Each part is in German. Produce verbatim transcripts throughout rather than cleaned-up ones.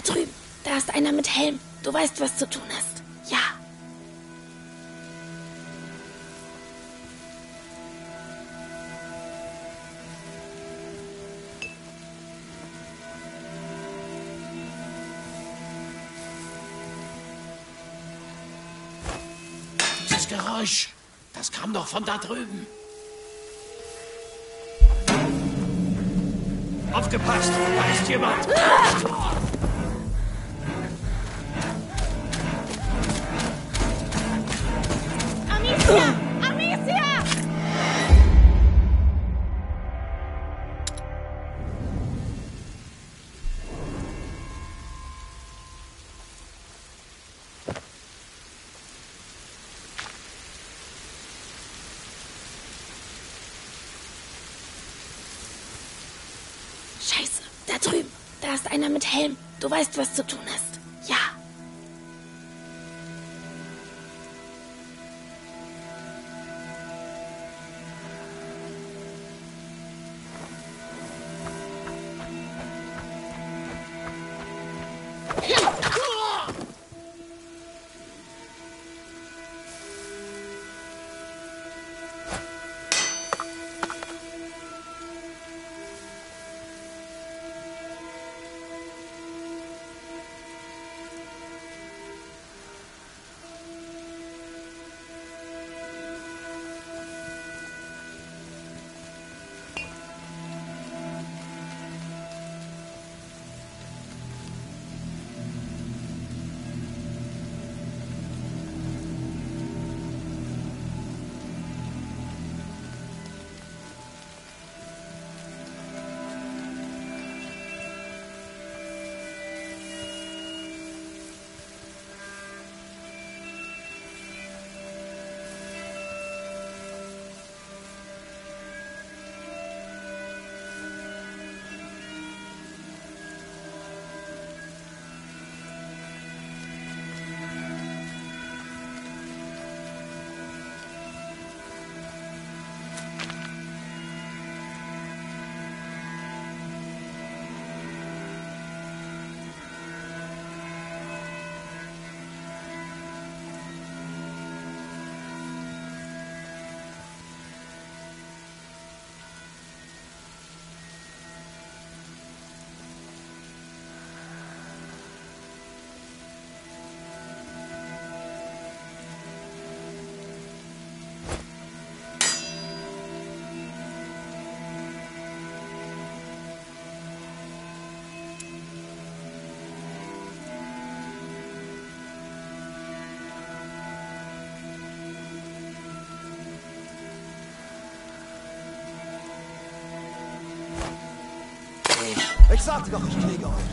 drüben. Da ist einer mit Helm. Du weißt, was zu tun ist. Ja. Dieses Geräusch, das kam doch von da drüben. Aufgepasst, da ist jemand. Amicia! Amicia! Scheiße, da drüben. Da ist einer mit Helm. Du weißt, was zu tun ist. Ja. Ich sagte doch, ich kriege euch.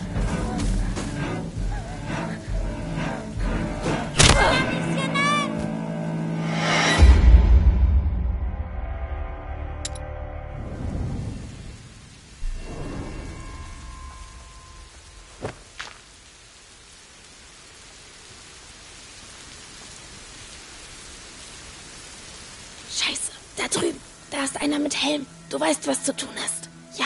Scheiße, da drüben. Da ist einer mit Helm. Du weißt, was zu tun ist. Ja.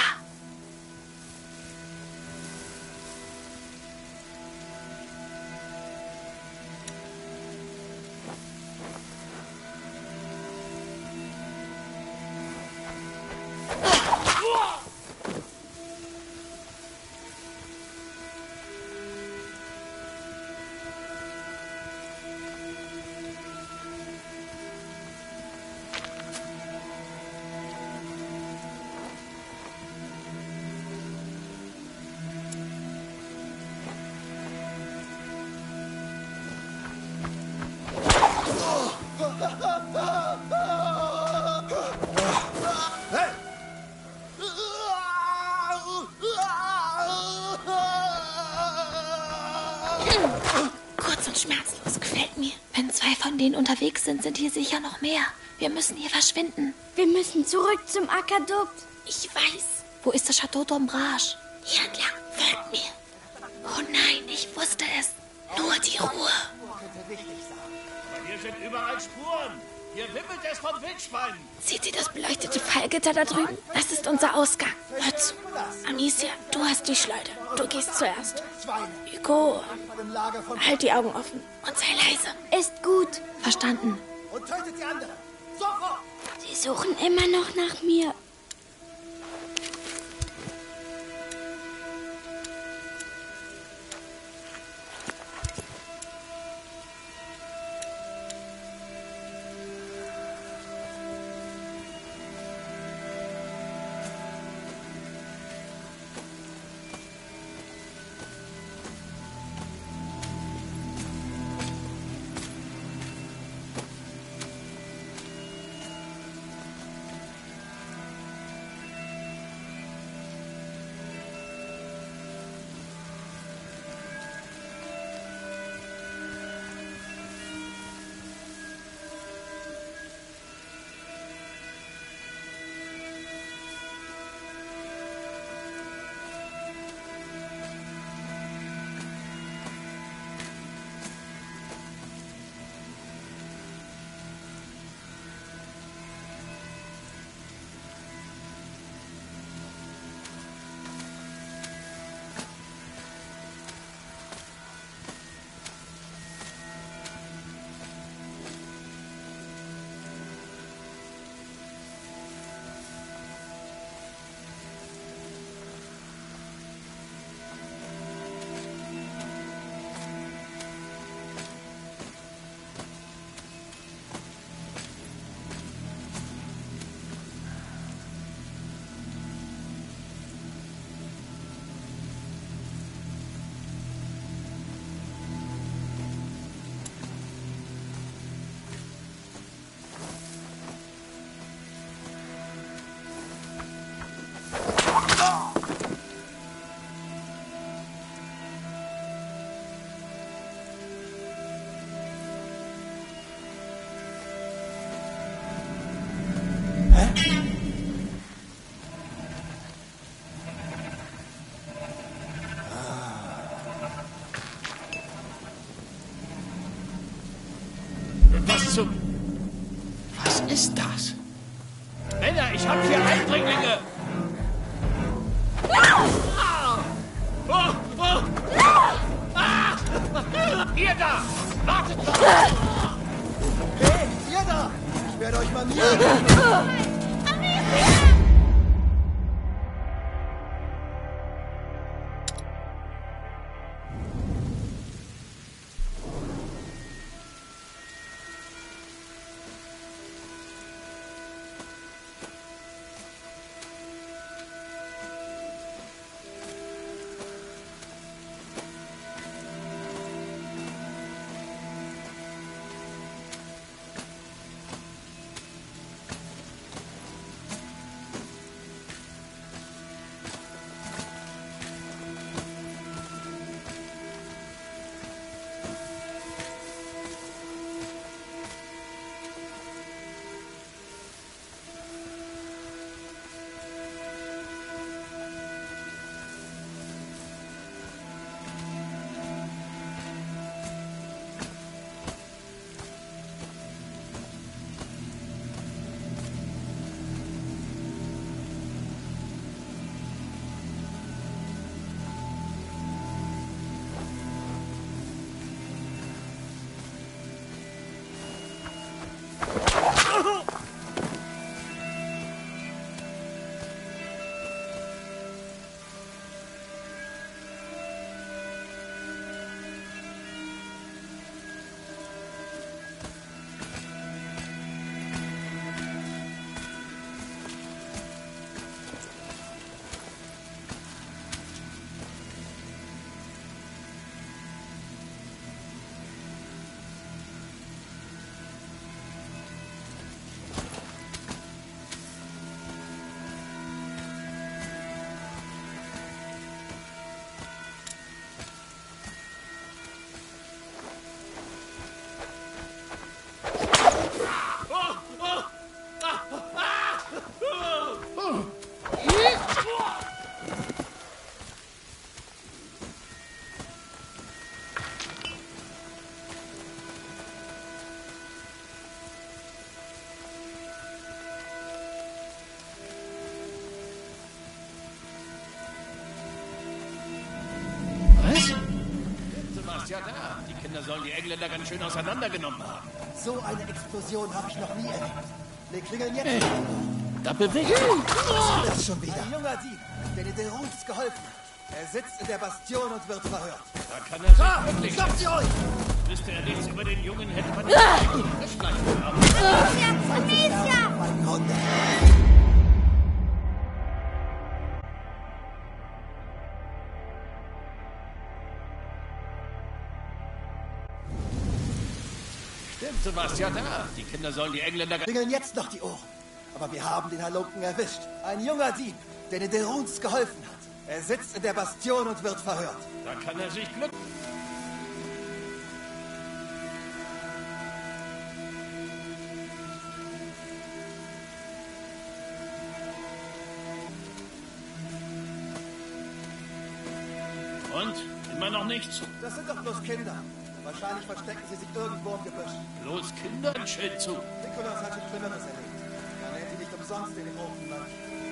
Kurz und schmerzlos, gefällt mir. Wenn zwei von denen unterwegs sind, sind hier sicher noch mehr. Wir müssen hier verschwinden. Wir müssen zurück zum Aquädukt. Ich weiß. Wo ist das Château d'Ombrage? Hier entlang, folgt mir. Oh nein, ich wusste es. Nur die Ruhe. Aber hier sind überall Spuren. Hier wimmelt es von Wildschweinen. Seht ihr das beleuchtete Fallgitter da drüben? Das ist unser Ausgang. Hör zu. Amicia, du hast die Schleuder. Du gehst zuerst. Schweine. Hugo, Bei dem Lager von... halt die Augen offen und sei leise. Ist gut. Verstanden. Und tötet die anderen. Sofort! Sie suchen immer noch nach mir. Was zum... Was ist das? Männer, ich habe hier Eindringlinge! Ah! Oh, oh! Ah! Ihr da! Wartet doch! Hey, ihr da! Ich werde euch manieren! ja da. Die Kinder sollen die Engländer ganz schön auseinandergenommen haben. So eine Explosion habe ich noch nie erlebt. Wir klingeln jetzt. Hey, da bewegt sich. Das ist schon wieder. Ein junger Dieb, der den Deruns geholfen hat. Er sitzt in der Bastion und wird verhört. Da kann er sich Da! wirklich... Stoppt sie euch! Wüsste er nichts über den Jungen, hätte man ihn geschleicht haben. Amicia! Mein Hunde! Stimmt, du warst ja da. Die Kinder sollen die Engländer... Klingeln jetzt noch die Ohren. Aber wir haben den Halunken erwischt. Ein junger Dieb, der den Deruns geholfen hat. Er sitzt in der Bastion und wird verhört. Da kann er sich Glück... Und? Immer noch nichts? Das sind doch bloß Kinder. Wahrscheinlich verstecken sie sich irgendwo im Gebüsch. Bloß Kinder ein Schild zu. Nikolaus hat schon Schlimmeres erlebt. Man nennt ihn nicht umsonst den roten Mann.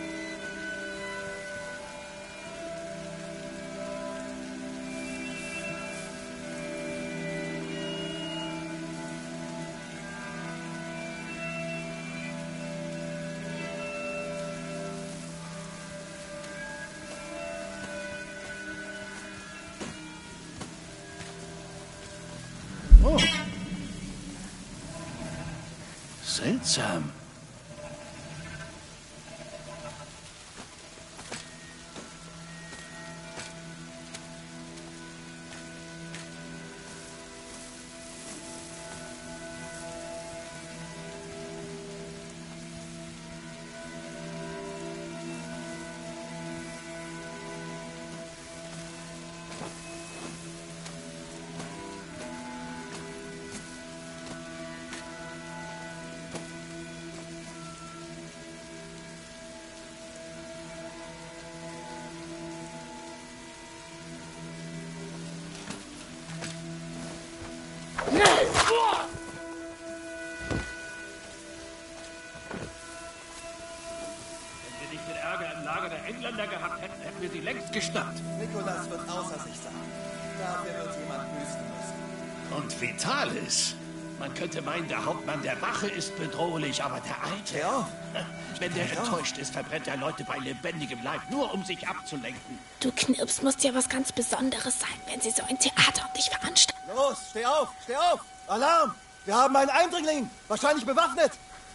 Oh. Seltsam. Wenn wir nicht den Ärger im Lager der Engländer gehabt hätten, hätten wir sie längst geschnappt. Nikolaus wird außer sich sein. Dafür wird jemand büßen müssen. Und Vitalis. Man könnte meinen, der Hauptmann der Wache ist bedrohlich, aber der Alte... Ja? Wenn der enttäuscht ist, verbrennt er Leute bei lebendigem Leib, nur um sich abzulenken. Du Knirps musst ja was ganz Besonderes sein, wenn sie so ein Theater um dich veranstalten. Los, steh auf, steh auf! Alarm! Wir haben einen Eindringling, wahrscheinlich bewaffnet.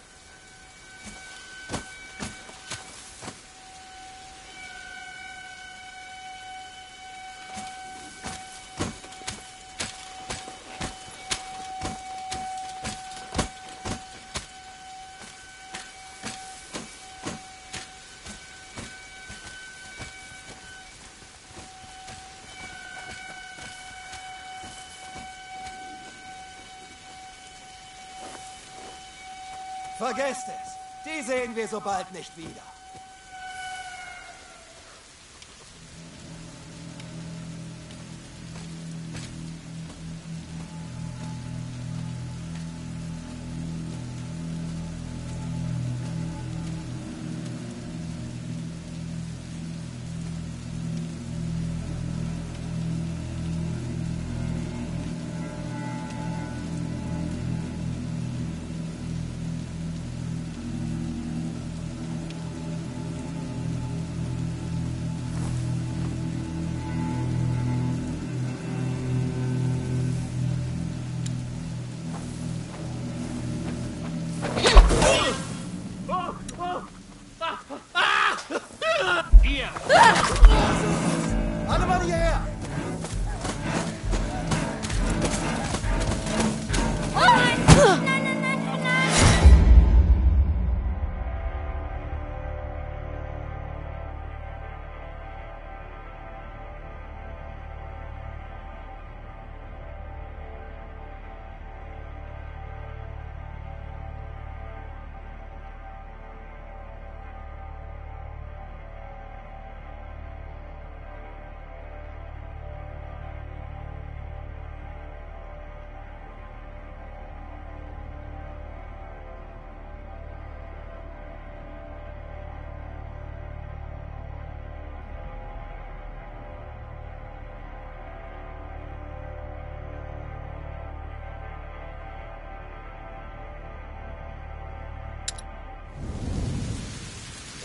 Vergesst es. Die sehen wir so bald nicht wieder.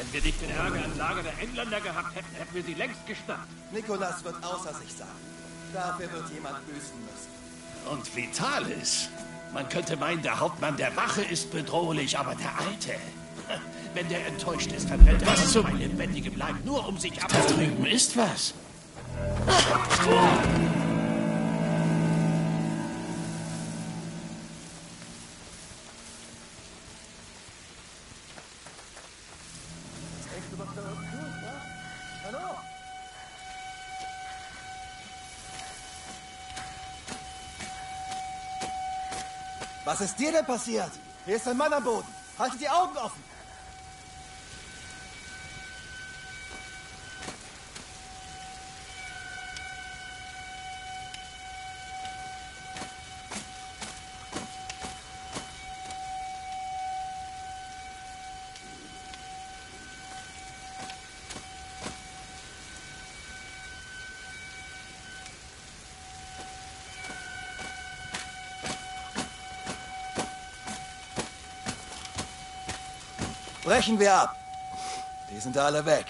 Wenn wir nicht den Ärger im Lager der Engländer gehabt hätten, hätten wir sie längst geschnappt. Nicholas wird außer sich sein. Dafür wird jemand büßen müssen. Und Vitalis? Man könnte meinen, der Hauptmann der Wache ist bedrohlich, aber der Alte... Wenn der enttäuscht ist, verbrennt er was bei lebendigem Leib, nur um sich abzudrücken. Da drüben ist was. Hallo? Was ist dir denn passiert? Hier ist ein Mann am Boden. Haltet die Augen offen. Brechen wir ab. Die sind alle weg.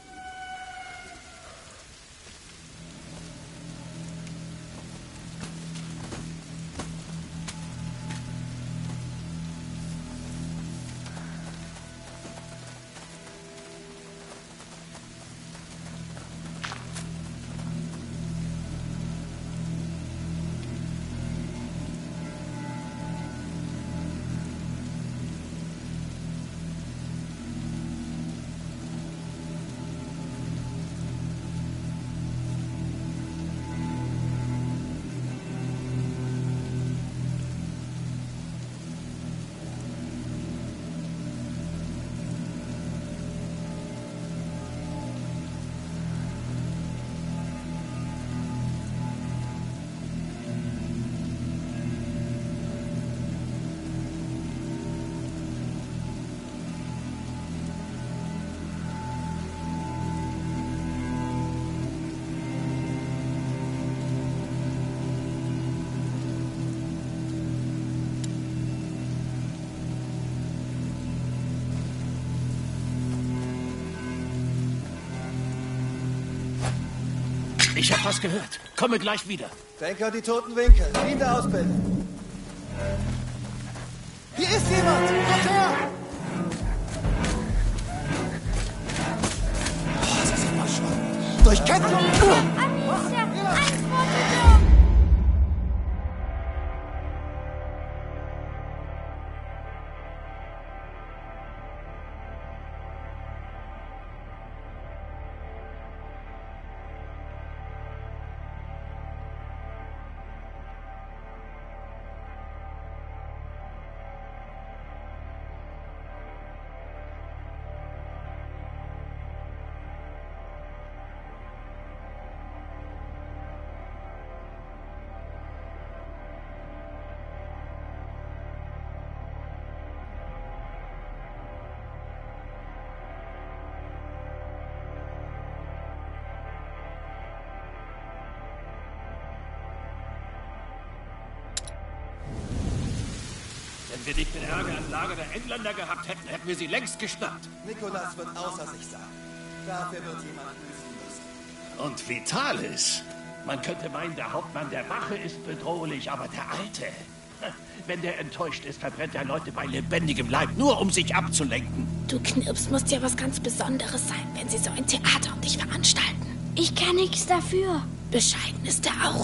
Ich hab was gehört. Komme gleich wieder. Denke an die toten Winkel. Die in der Ausbildung. Hier ist jemand! Kommt her! Oh, das ist immer schon. Durch Kettung! Amicia, antworte doch! Wenn wir nicht den Ärger im Lager der Engländer gehabt hätten, hätten wir sie längst geschnappt. Nicholas wird außer sich sein. Dafür wird jemand büßen müssen. Und Vitalis? Man könnte meinen, der Hauptmann der Wache ist bedrohlich, aber der Alte... Wenn der enttäuscht ist, verbrennt er Leute bei lebendigem Leib, nur um sich abzulenken. Du Knirps, musst ja was ganz Besonderes sein, wenn sie so ein Theater um dich veranstalten. Ich kann nichts dafür. Bescheiden ist er auch.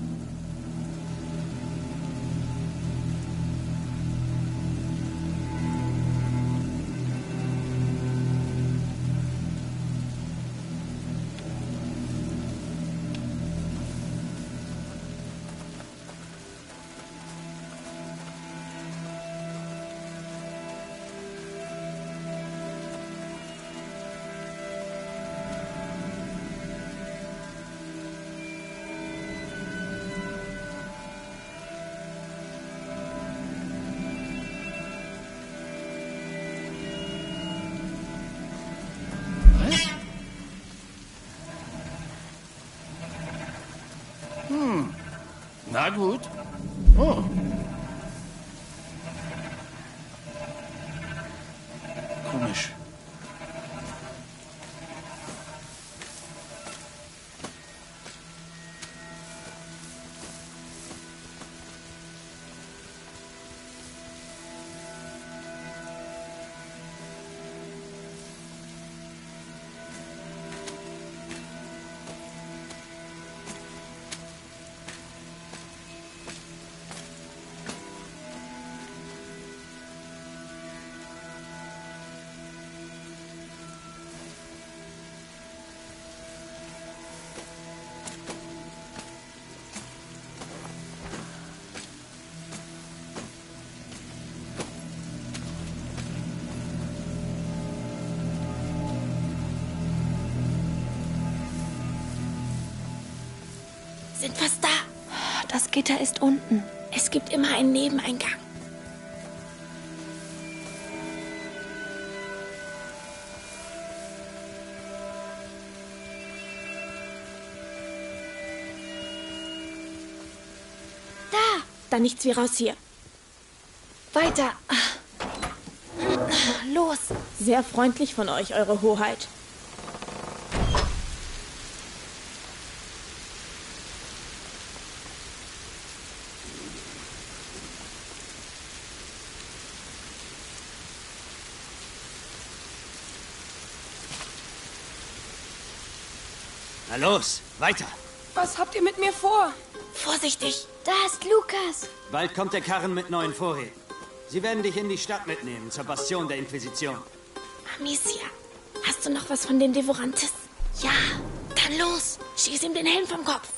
Na gut. Oh. Komisch. Sind fast da. Das Gitter ist unten. Es gibt immer einen Nebeneingang. Da. Dann nichts wie raus hier. Weiter. Los. Sehr freundlich von euch, Eure Hoheit. Na los, weiter. Was habt ihr mit mir vor? Vorsichtig. Da ist Lukas. Bald kommt der Karren mit neuen Vorräten. Sie werden dich in die Stadt mitnehmen, zur Bastion der Inquisition. Amicia, hast du noch was von dem Devorantes? Ja. Dann los. Schieß ihm den Helm vom Kopf.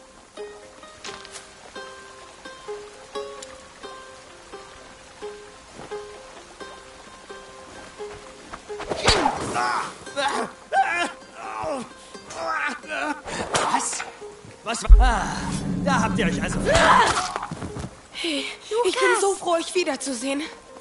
Was? Was? Ah, da habt ihr euch also... Hey, ich bin so froh, euch wiederzusehen.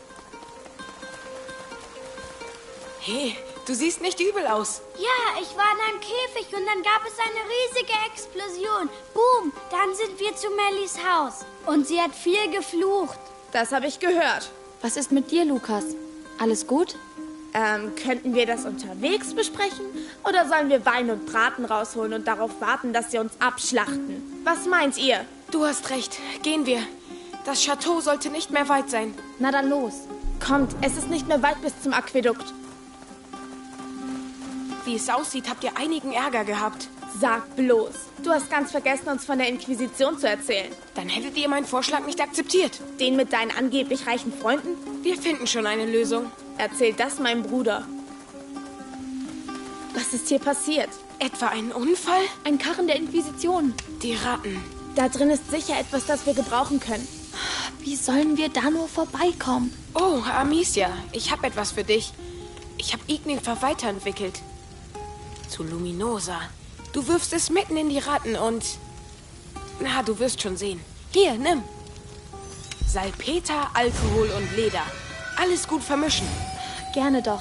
Hey, du siehst nicht übel aus. Ja, ich war in einem Käfig und dann gab es eine riesige Explosion. Boom, dann sind wir zu Mellys Haus. Und sie hat viel geflucht. Das habe ich gehört. Was ist mit dir, Lukas? Alles gut? Ähm, könnten wir das unterwegs besprechen? Oder sollen wir Wein und Braten rausholen und darauf warten, dass sie uns abschlachten? Was meint ihr? Du hast recht. Gehen wir. Das Chateau sollte nicht mehr weit sein. Na dann los. Kommt, es ist nicht mehr weit bis zum Aquädukt. Wie es aussieht, habt ihr einigen Ärger gehabt. Sag bloß. Du hast ganz vergessen, uns von der Inquisition zu erzählen. Dann hättet ihr meinen Vorschlag nicht akzeptiert. Den mit deinen angeblich reichen Freunden? Wir finden schon eine Lösung. Erzähl das meinem Bruder. Was ist hier passiert? Etwa ein Unfall? Ein Karren der Inquisition. Die Ratten. Da drin ist sicher etwas, das wir gebrauchen können. Wie sollen wir da nur vorbeikommen? Oh, Amicia, ich habe etwas für dich. Ich habe Ignifer weiterentwickelt. Zu Luminosa. Du wirfst es mitten in die Ratten und... Na, du wirst schon sehen. Hier, nimm. Salpeter, Alkohol und Leder. Alles gut vermischen. Gerne doch.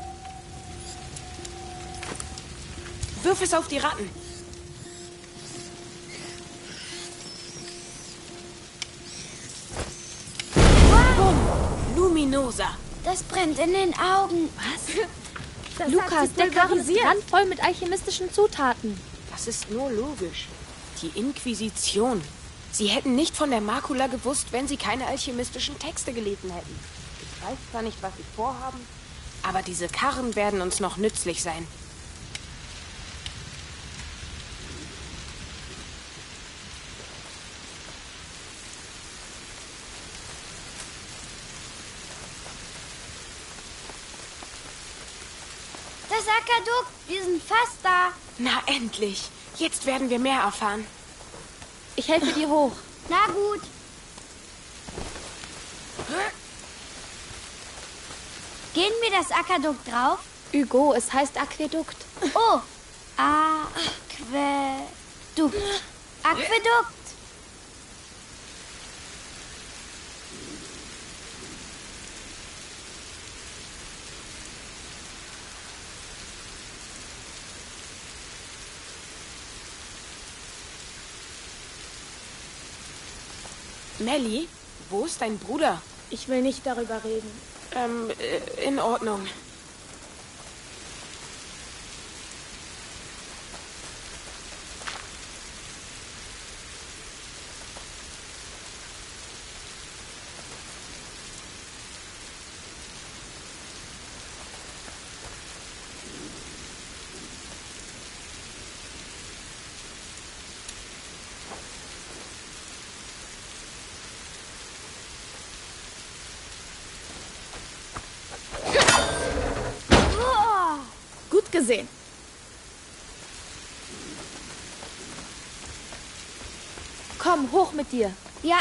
Wirf es auf die Ratten. Bumm. Luminosa. Das brennt in den Augen. Was? Das Lukas, der Karren ist randvoll mit alchemistischen Zutaten. Das ist nur logisch. Die Inquisition. Sie hätten nicht von der Makula gewusst, wenn sie keine alchemistischen Texte gelesen hätten. Ich weiß zwar nicht, was sie vorhaben, aber diese Karren werden uns noch nützlich sein. Das Aquädukt, wir sind fast da. Na endlich. Jetzt werden wir mehr erfahren. Ich helfe dir hoch. Na gut. Gehen wir das Aquädukt drauf? Hugo, es heißt Aquädukt. Oh, Aquädukt. Aquädukt. Melly, wo ist dein Bruder? Ich will nicht darüber reden. Ähm, äh, in Ordnung. Gut gesehen. Komm, hoch mit dir. Ja.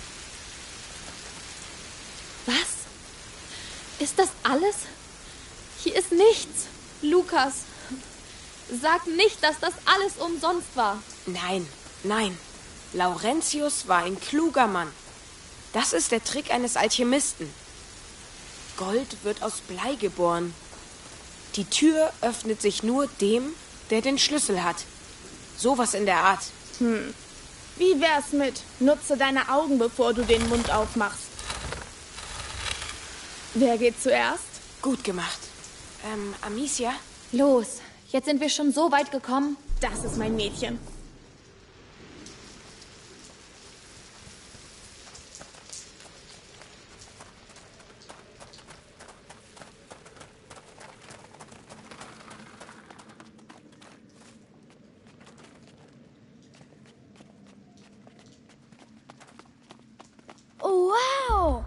Was? Ist das alles? Hier ist nichts. Lukas, sag nicht, dass das alles umsonst war. Nein, nein. Laurentius war ein kluger Mann. Das ist der Trick eines Alchemisten. Gold wird aus Blei geboren. Die Tür öffnet sich nur dem, der den Schlüssel hat. Sowas in der Art. Hm. Wie wär's mit, nutze deine Augen, bevor du den Mund aufmachst? Wer geht zuerst? Gut gemacht. Ähm, Amicia? Los, jetzt sind wir schon so weit gekommen. Das ist mein Mädchen. Oh, wow!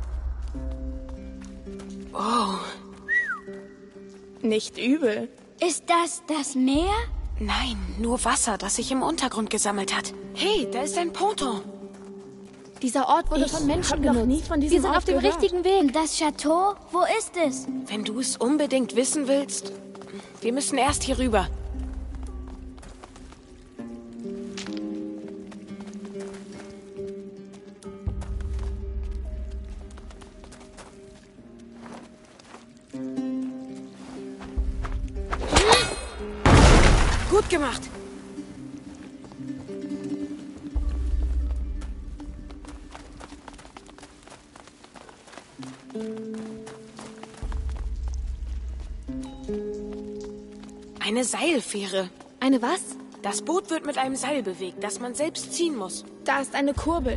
Oh. Nicht übel. Ist das das Meer? Nein, nur Wasser, das sich im Untergrund gesammelt hat. Hey, da ist ein Ponton. Dieser Ort wurde Ich von Menschen hab noch genutzt. nie von diesem wir sind Ort auf dem gehört. richtigen Weg. Und das Chateau? Wo ist es? Wenn du es unbedingt wissen willst, wir müssen erst hier rüber. Gut gemacht. Eine Seilfähre. Eine was? Das Boot wird mit einem Seil bewegt, das man selbst ziehen muss. Da ist eine Kurbel.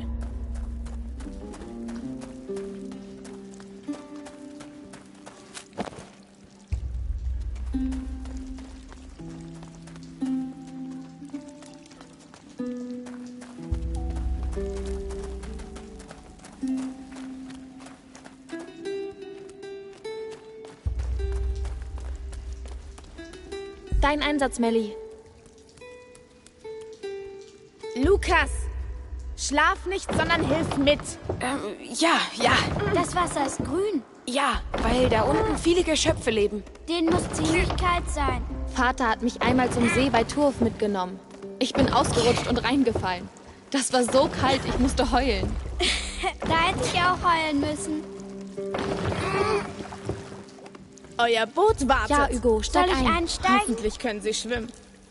Dein Einsatz, Melly. Lukas, schlaf nicht, sondern hilf mit. Ähm, ja, ja, Das Wasser ist grün. ja, weil da unten viele Geschöpfe leben. Den muss ziemlich kalt sein. Vater hat mich einmal zum See bei Turf mitgenommen. Ich bin ausgerutscht und reingefallen. Das war so kalt, ich musste heulen. Da hätte ich auch heulen müssen. Euer Boot wartet. Ja, Hugo, steig Soll ich ein. einsteigen? Hoffentlich können sie schwimmen.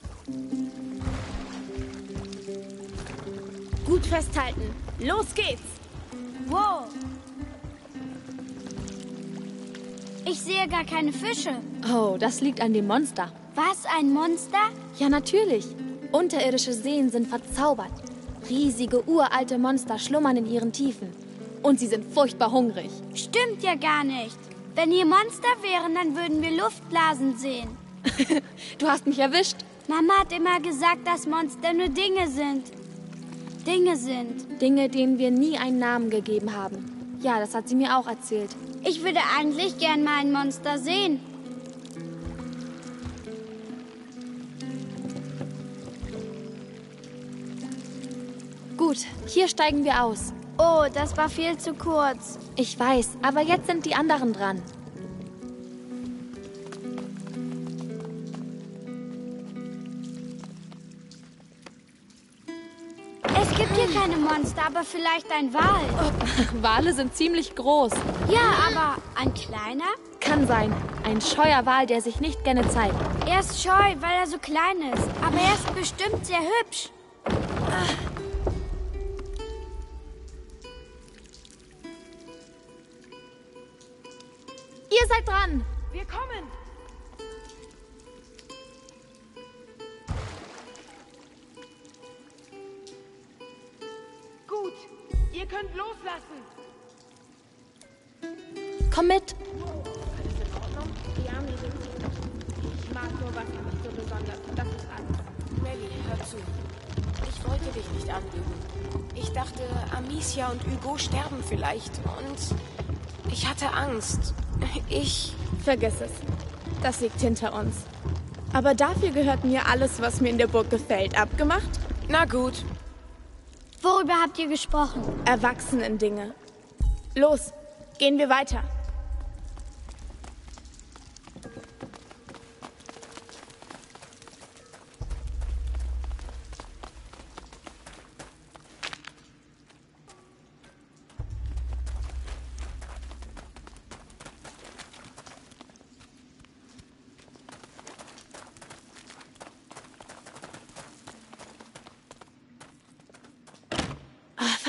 Gut festhalten. Los geht's. Wow. Ich sehe gar keine Fische. Oh, das liegt an dem Monster. Was, ein Monster? Ja, natürlich. Unterirdische Seen sind verzaubert. Riesige, uralte Monster schlummern in ihren Tiefen. Und sie sind furchtbar hungrig. Stimmt ja gar nicht. Wenn hier Monster wären, dann würden wir Luftblasen sehen. Du hast mich erwischt. Mama hat immer gesagt, dass Monster nur Dinge sind. Dinge sind. Dinge, denen wir nie einen Namen gegeben haben. Ja, das hat sie mir auch erzählt. Ich würde eigentlich gern mal ein Monster sehen. Gut, hier steigen wir aus. Oh, das war viel zu kurz. Ich weiß, aber jetzt sind die anderen dran. Es gibt hier keine Monster, aber vielleicht ein Wal. Wale sind ziemlich groß. Ja, aber ein kleiner? Kann sein. Ein scheuer Wal, der sich nicht gerne zeigt. Er ist scheu, weil er so klein ist. Aber er ist bestimmt sehr hübsch. Ihr seid dran. Wir kommen. Gut, ihr könnt loslassen. Komm mit. Ja, mir sind sie. Ich mag nur Wasser nicht so besonders. Das ist alles. Melly, hör zu. Ich wollte dich nicht anlügen. Ich dachte, Amicia und Hugo sterben vielleicht. Und ich hatte Angst. Ich... Vergiss es. Das liegt hinter uns. Aber dafür gehört mir alles, was mir in der Burg gefällt. Abgemacht? Na gut. Worüber habt ihr gesprochen? Erwachsenen-Dinge. Los, gehen wir weiter.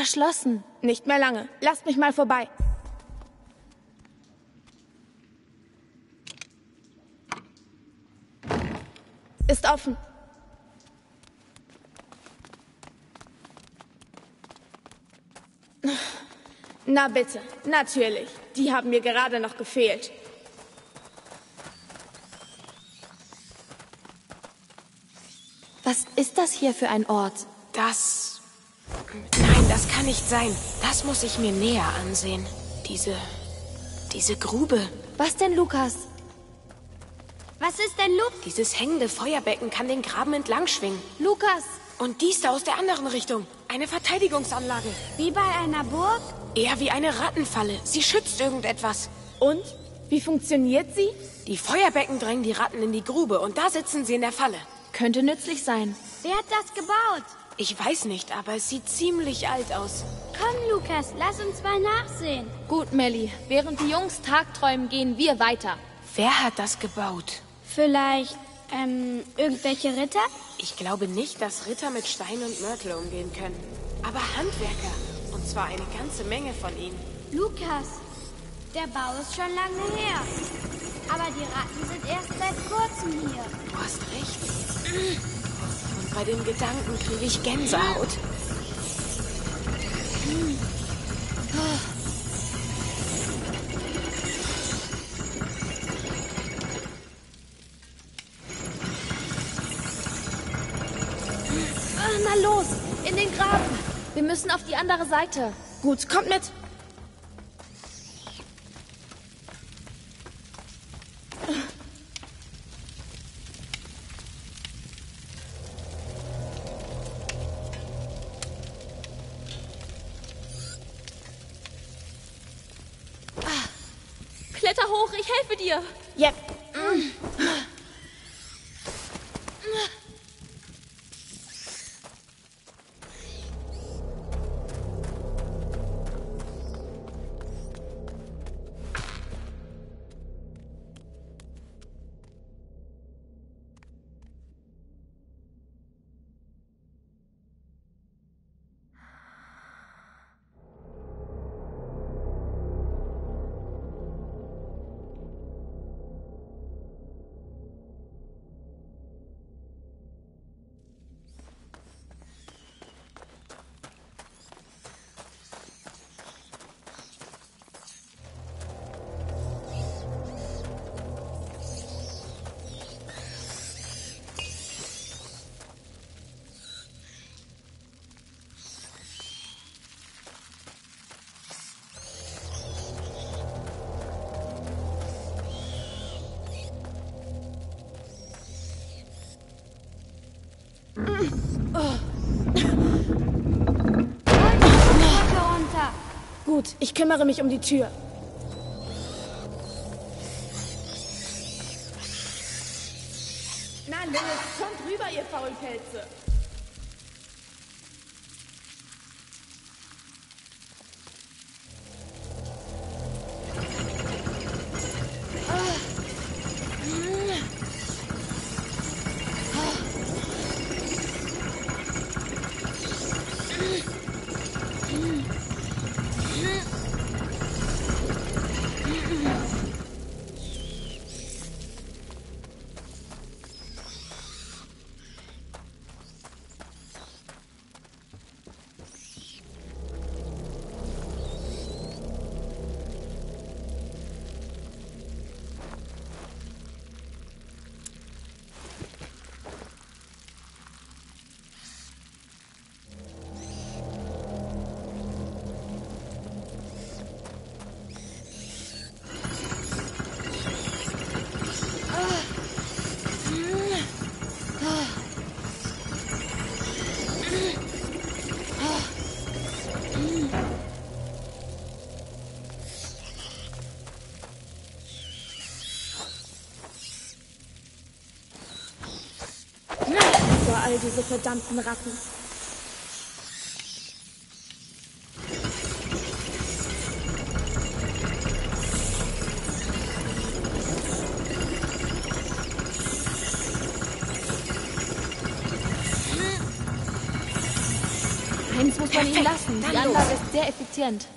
verschlossen. Nicht mehr lange. Lasst mich mal vorbei. Ist offen. Na bitte, natürlich. Die haben mir gerade noch gefehlt. Was ist das hier für ein Ort? Das... Nein, das kann nicht sein. Das muss ich mir näher ansehen. Diese... diese Grube. Was denn, Lukas? Was ist denn, Luke? Dieses hängende Feuerbecken kann den Graben entlang schwingen. Lukas! Und dies da aus der anderen Richtung. Eine Verteidigungsanlage. Wie bei einer Burg? Eher wie eine Rattenfalle. Sie schützt irgendetwas. Und? Wie funktioniert sie? Die Feuerbecken drängen die Ratten in die Grube und da sitzen sie in der Falle. Könnte nützlich sein. Wer hat das gebaut? Ich weiß nicht, aber es sieht ziemlich alt aus. Komm, Lukas, lass uns mal nachsehen. Gut, Melly. Während die Jungs tagträumen, gehen wir weiter. Wer hat das gebaut? Vielleicht, ähm, irgendwelche Ritter? Ich glaube nicht, dass Ritter mit Stein und Mörtel umgehen können. Aber Handwerker. Und zwar eine ganze Menge von ihnen. Lukas, der Bau ist schon lange her. Aber die Ratten sind erst seit kurzem hier. Du hast recht. Und bei dem Gedanken kriege ich Gänsehaut. Ah, na los, in den Graben. Wir müssen auf die andere Seite. Gut, kommt mit. Kletter hoch, ich helfe dir. Yep. Gut, ich kümmere mich um die Tür. Na los, kommt rüber, ihr Faulpelze. All diese verdammten Ratten. Eins muss man ihm Perfekt, lassen. dann Die Anlage los. ist sehr effizient.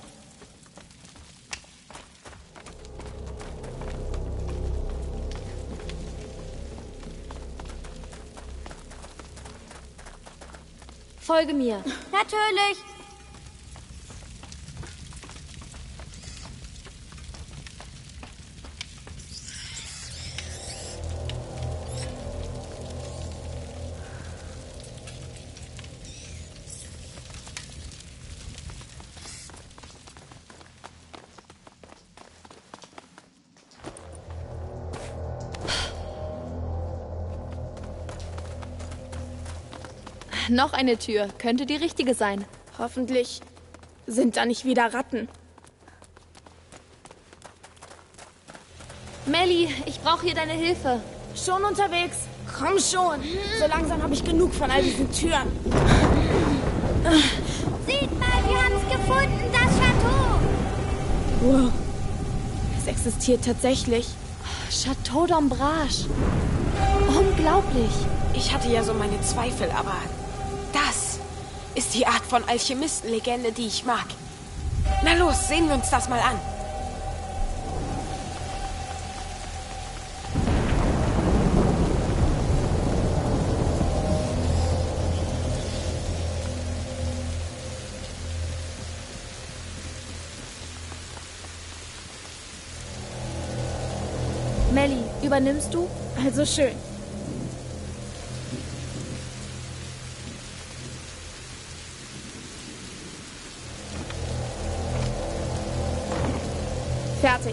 Folge mir. Natürlich. Noch eine Tür. Könnte die richtige sein. Hoffentlich sind da nicht wieder Ratten. Melly, ich brauche hier deine Hilfe. Schon unterwegs. Komm schon. So langsam habe ich genug von all diesen Türen. Seht mal, wir haben es gefunden, das Chateau. Wow. Es existiert tatsächlich. Chateau d'Ombrage. Unglaublich. Ich hatte ja so meine Zweifel, aber das ist die Art von Alchemistenlegende, die ich mag. Na los, sehen wir uns das mal an. Melly, übernimmst du? Also schön. Fertig.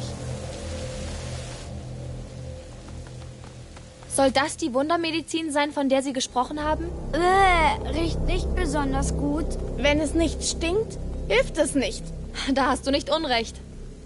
Soll das die Wundermedizin sein, von der Sie gesprochen haben? Äh, riecht nicht besonders gut. Wenn es nicht stinkt, hilft es nicht. Da hast du nicht unrecht.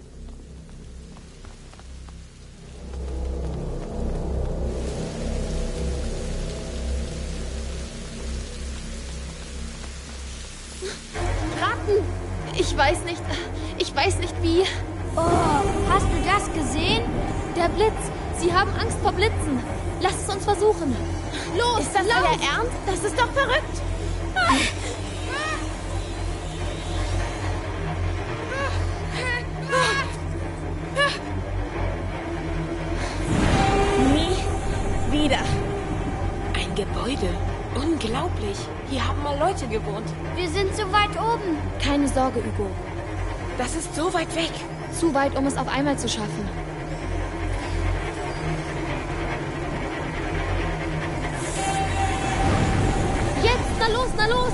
Ratten! Ich weiß nicht. Ich weiß nicht wie. Oh, hast du das gesehen? Der Blitz. Sie haben Angst vor Blitzen. Lass es uns versuchen. Los, Ist das lauf! euer Ernst? Das ist doch verrückt. Nie wieder. Ein Gebäude. Unglaublich. Hier haben mal Leute gewohnt. Wir sind so weit oben. Keine Sorge, Hugo. Das ist so weit weg. Zu weit, um es auf einmal zu schaffen. Jetzt, na los, na los!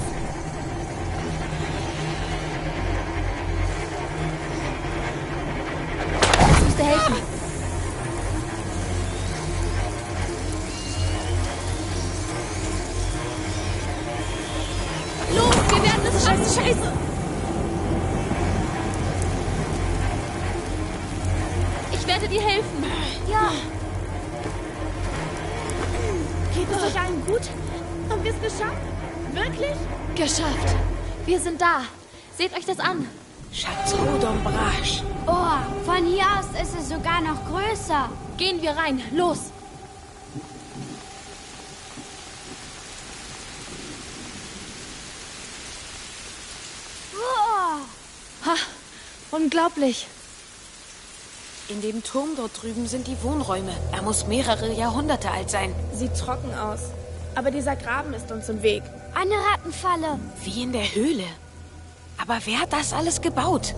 Das müsste helfen. Los, wir werden es schaffen. Scheiße! Ich werde dir helfen. Ja, Geht es euch allen gut? Haben wir es geschafft? Wirklich? Geschafft. Wir sind da. Seht euch das an. Chateau d'Ombrage. oh, von hier aus ist es sogar noch größer. Gehen wir rein. Los. Oh, Ha, unglaublich. In dem Turm dort drüben sind die Wohnräume. Er muss mehrere Jahrhunderte alt sein. Sieht trocken aus. Aber dieser Graben ist uns im Weg. eine Rattenfalle. Wie in der Höhle. Aber wer hat das alles gebaut?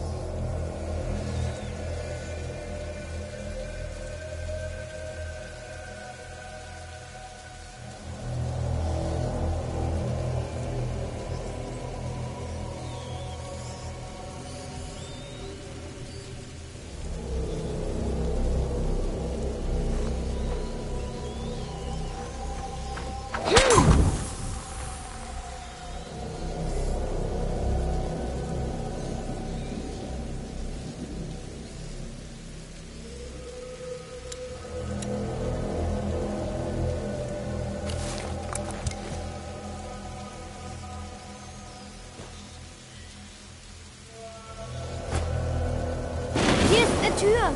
Hier ist eine Tür.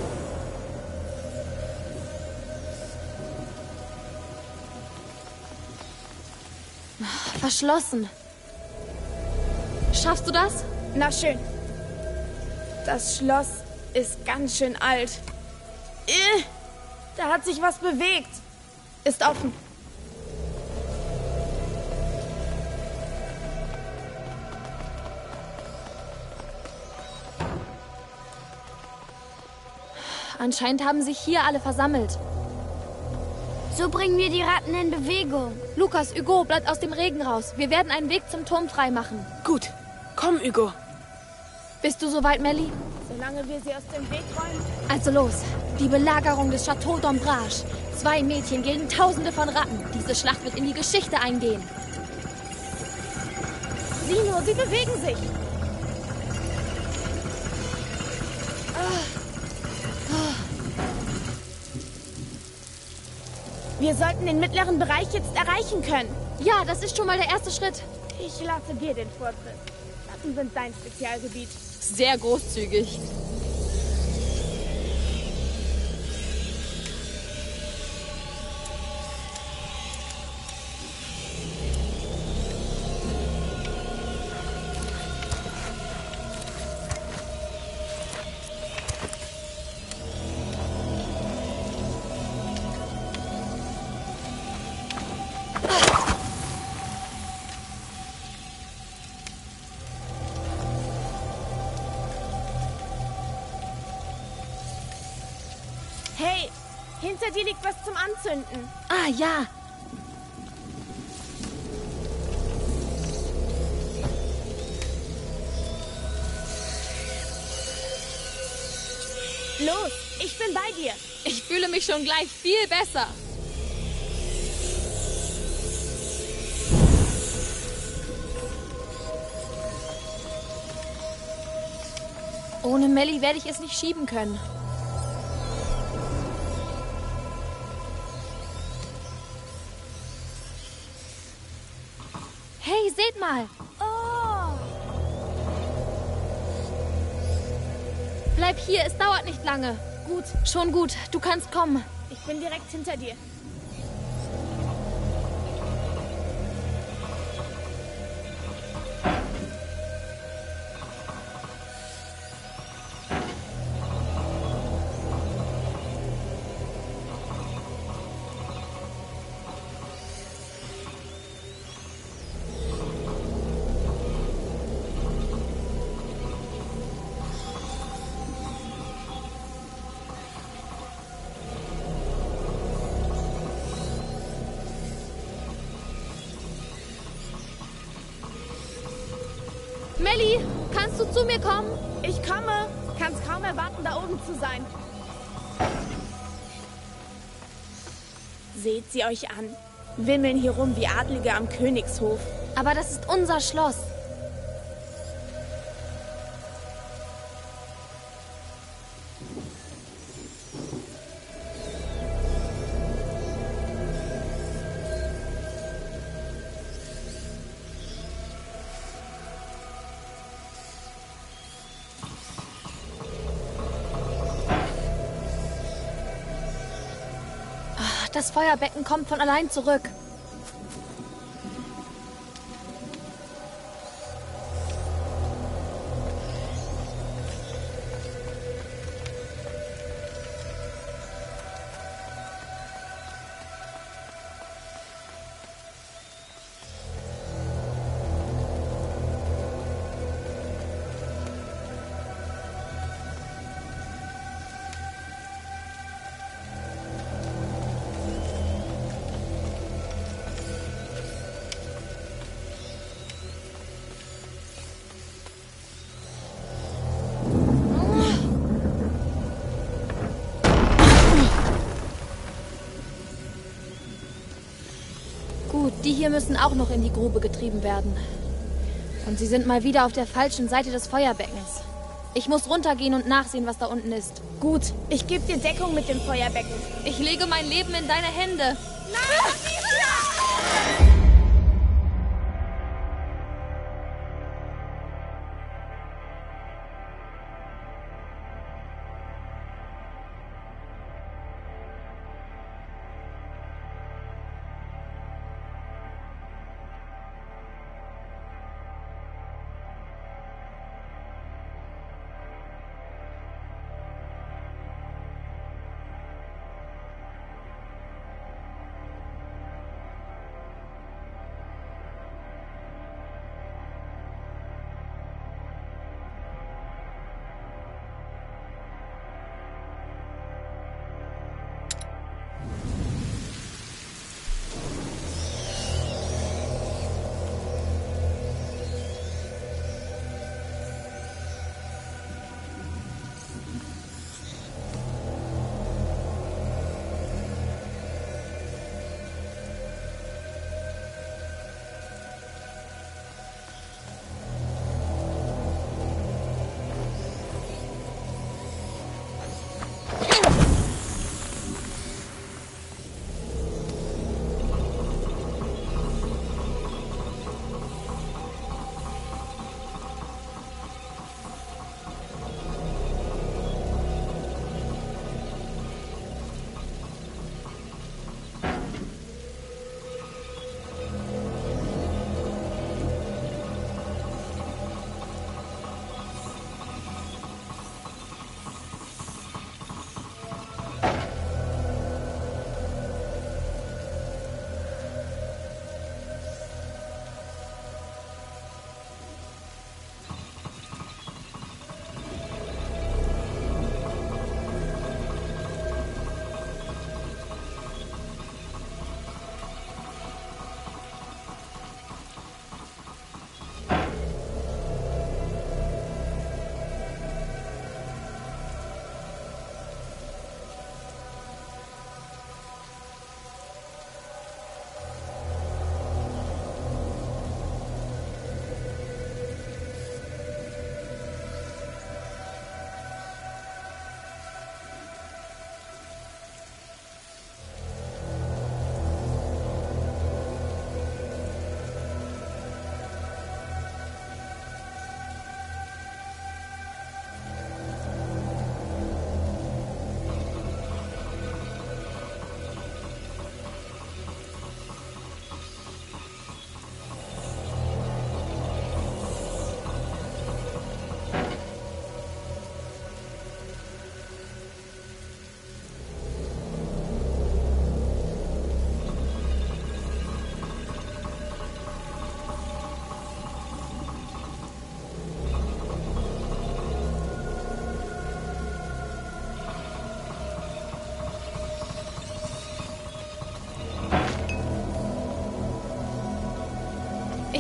Verschlossen. Schaffst du das? Na schön. Das Schloss ist ganz schön alt. Äh, da hat sich was bewegt. Ist offen. Anscheinend haben sich hier alle versammelt. So bringen wir die Ratten in Bewegung. Lukas, Hugo, bleibt aus dem Regen raus. Wir werden einen Weg zum Turm freimachen. Gut. Komm, Hugo. Bist du soweit, Melly? Solange wir sie aus dem Weg räumen. Also los. Die Belagerung des Château d'Ombrage. Zwei Mädchen gegen Tausende von Ratten. Diese Schlacht wird in die Geschichte eingehen. Sieh nur, sie bewegen sich. Wir sollten den mittleren Bereich jetzt erreichen können. Ja, das ist schon mal der erste Schritt. Ich lasse dir den Vortritt. Ratten sind dein Spezialgebiet. Sehr großzügig. Hey, hinter dir liegt was zum Anzünden. Ah, ja. Los, ich bin bei dir. Ich fühle mich schon gleich viel besser. Ohne Melly werde ich es nicht schieben können. Hey, seht mal. Oh, Bleib hier, es dauert nicht lange. gut. Schon gut, du kannst kommen. Ich bin direkt hinter dir. Melly, kannst du zu mir kommen? Ich komme. Kann's kaum erwarten, da oben zu sein. Seht sie euch an. Wimmeln hier rum wie Adlige am Königshof. Aber das ist unser Schloss. Das Feuerbecken kommt von allein zurück. Gut, die hier müssen auch noch in die Grube getrieben werden. Und sie sind mal wieder auf der falschen Seite des Feuerbeckens. Ich muss runtergehen und nachsehen, was da unten ist. Gut, ich gebe dir Deckung mit dem Feuerbecken. Ich lege mein Leben in deine Hände.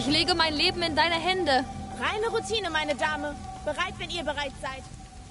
lege mein Leben in deine Hände. Reine Routine, meine Dame. Bereit, wenn ihr bereit seid.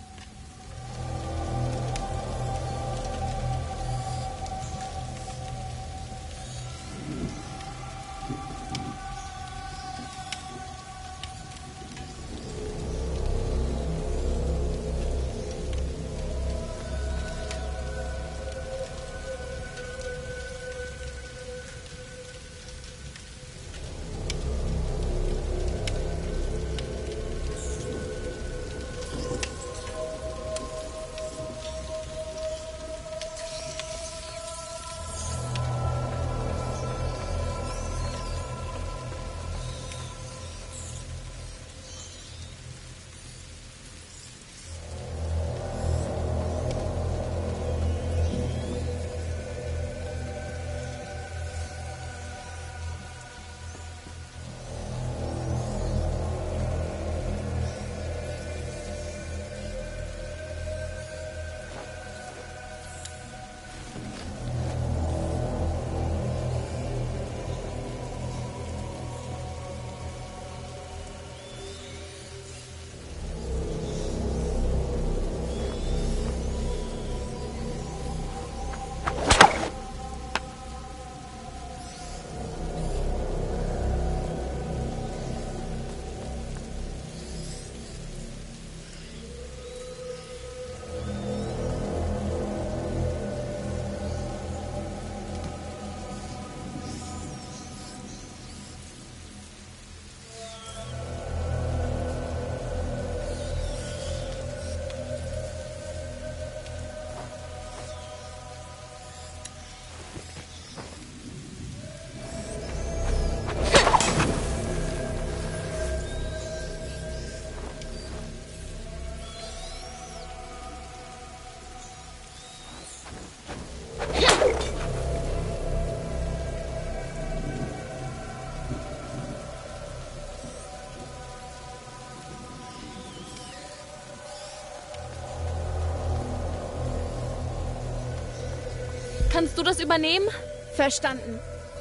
Kannst du das übernehmen? Verstanden.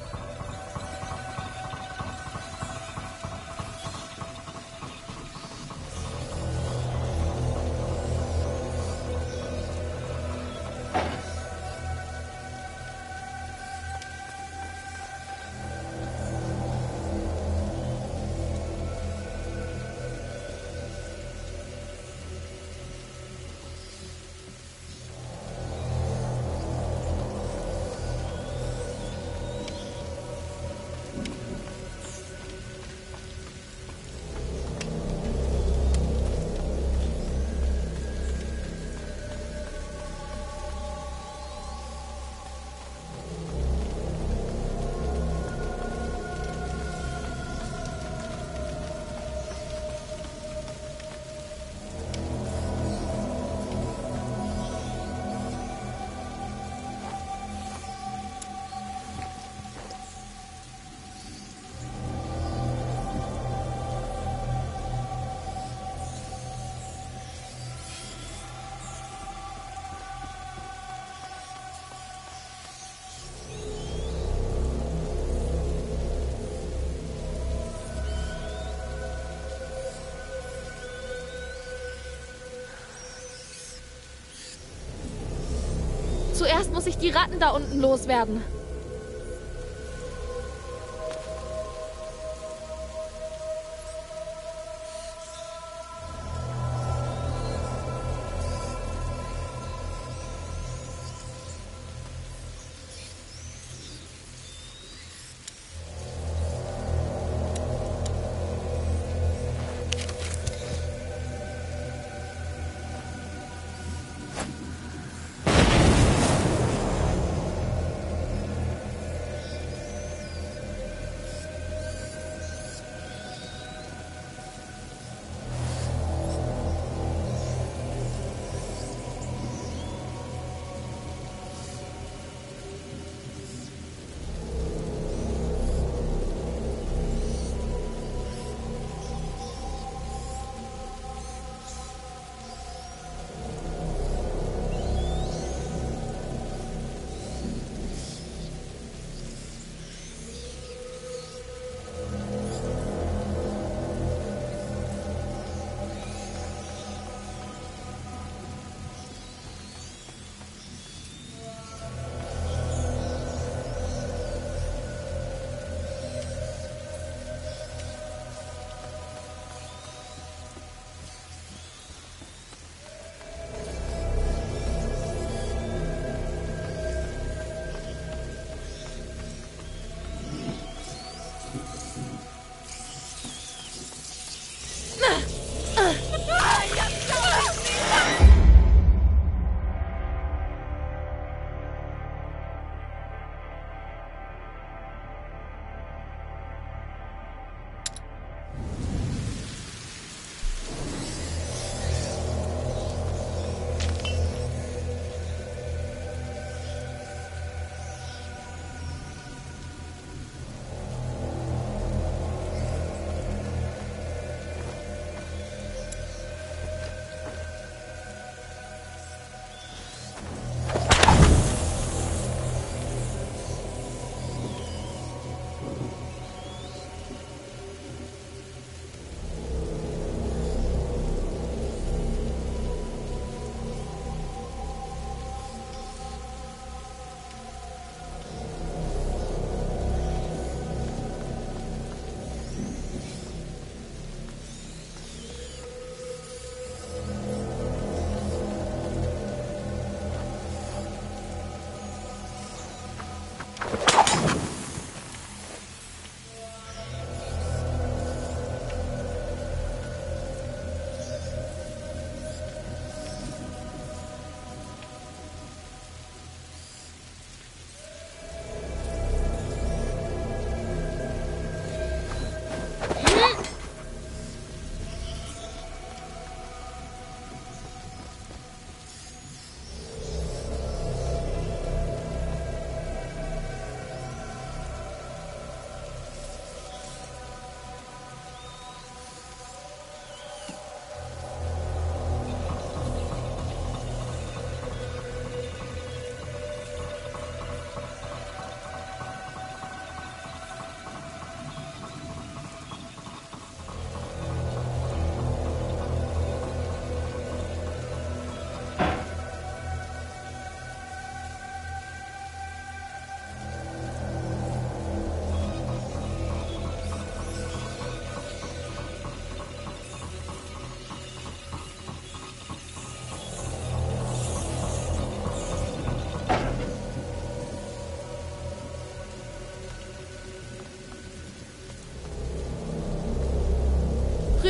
Zuerst muss ich die Ratten da unten loswerden.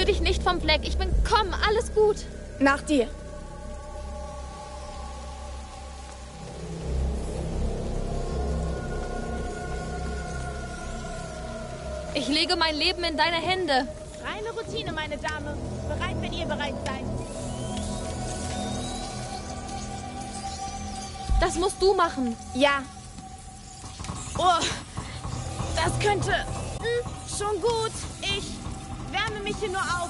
dich nicht vom Fleck. Ich bin... Komm, alles gut. Nach dir. Ich lege mein Leben in deine Hände. Reine Routine, meine Dame. Bereit, wenn ihr bereit seid. Das musst du machen. Ja. Oh, das könnte... Hm, schon gut. Ich wärme mich hier nur auf.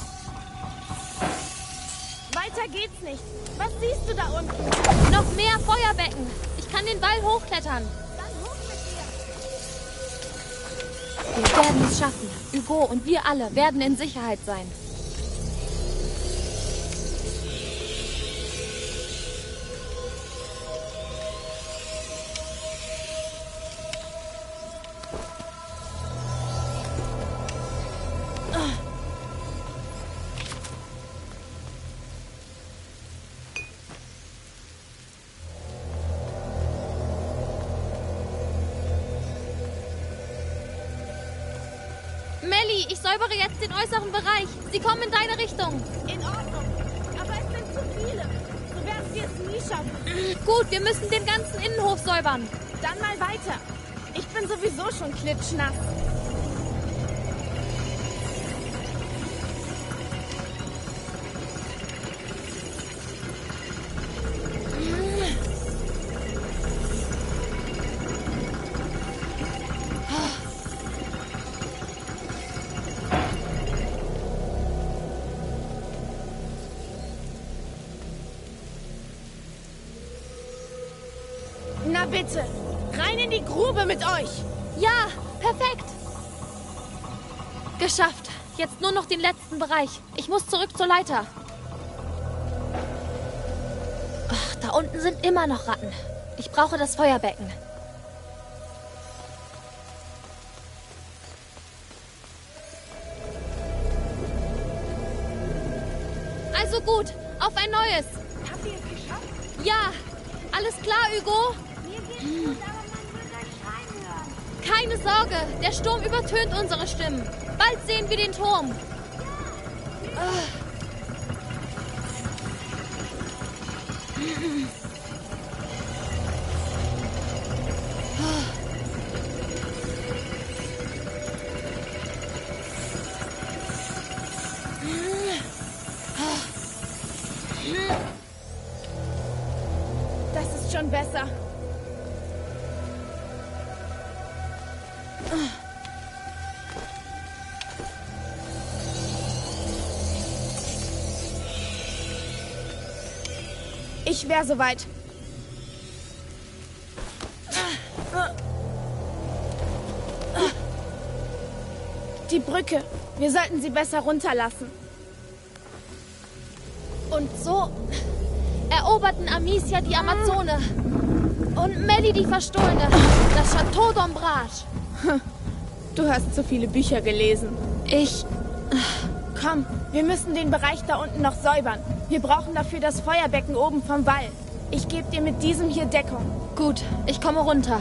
Weiter geht's nicht. Was siehst du da unten? Noch mehr Feuerbecken. Ich kann den Wall hochklettern. Dann hoch mit dir. Wir werden es schaffen. Hugo und wir alle werden in Sicherheit sein. Melly, ich säubere jetzt den äußeren Bereich. Sie kommen in deine Richtung. In Ordnung. Aber es sind zu viele. So werden wir es nie schaffen. Gut, wir müssen den ganzen Innenhof säubern. Dann mal weiter. Ich bin sowieso schon klitschnass. Na bitte, rein in die Grube mit euch. Ja, perfekt. Geschafft. Jetzt nur noch den letzten Bereich. Ich muss zurück zur Leiter. Ach, da unten sind immer noch Ratten. Ich brauche das Feuerbecken. Also gut, auf ein neues. Habt ihr es geschafft? Ja, alles klar, Hugo? Mir geht's gut, aber man will euch reinhören. Keine Sorge, der Sturm übertönt unsere Stimmen. Bald sehen wir den Turm. Das ist schon besser. Ich wäre soweit. Die Brücke. Wir sollten sie besser runterlassen. Und so eroberten Amicia die Amazone und Melly die Verstohlene, das Château d'Ombrage. Du hast zu viele Bücher gelesen. Ich... Komm, wir müssen den Bereich da unten noch säubern. Wir brauchen dafür das Feuerbecken oben vom Wall. Ich gebe dir mit diesem hier Deckung. Gut, ich komme runter.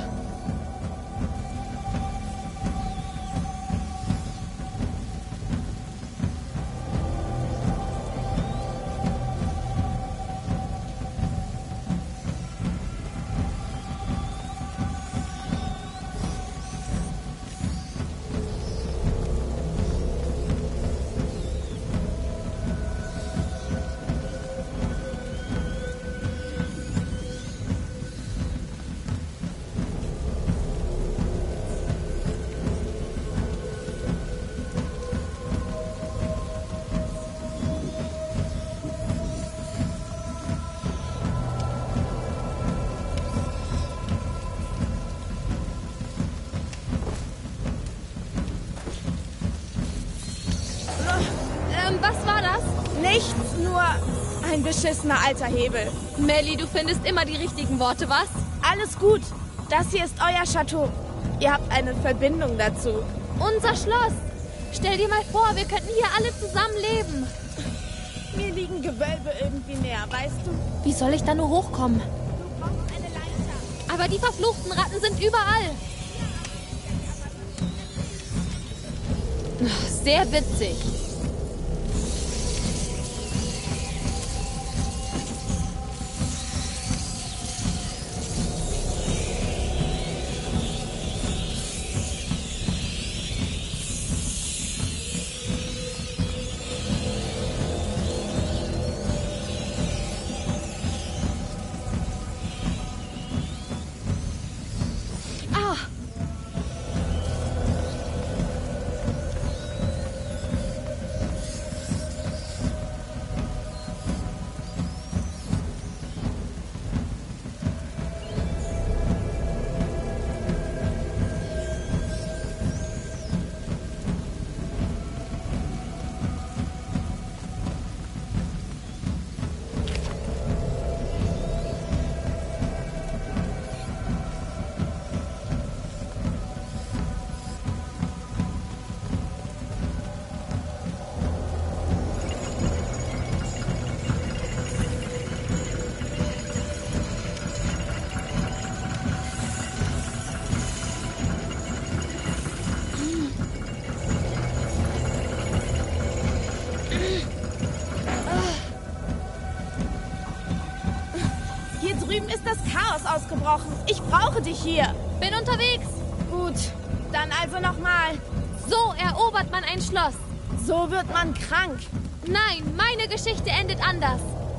Ähm, was war das? Nichts, nur ein beschissener alter Hebel. Melly, du findest immer die richtigen Worte, was? Alles gut. Das hier ist euer Chateau. Ihr habt eine Verbindung dazu. Unser Schloss. Stell dir mal vor, wir könnten hier alle zusammen leben. Mir liegen Gewölbe irgendwie näher, weißt du? Wie soll ich da nur hochkommen? Du brauchst eine Leiter. Aber die verfluchten Ratten sind überall. Sehr witzig. Chaos ausgebrochen. Ich brauche dich hier. Bin unterwegs. Gut, dann also nochmal. So erobert man ein Schloss. So wird man krank. Nein, meine Geschichte endet anders.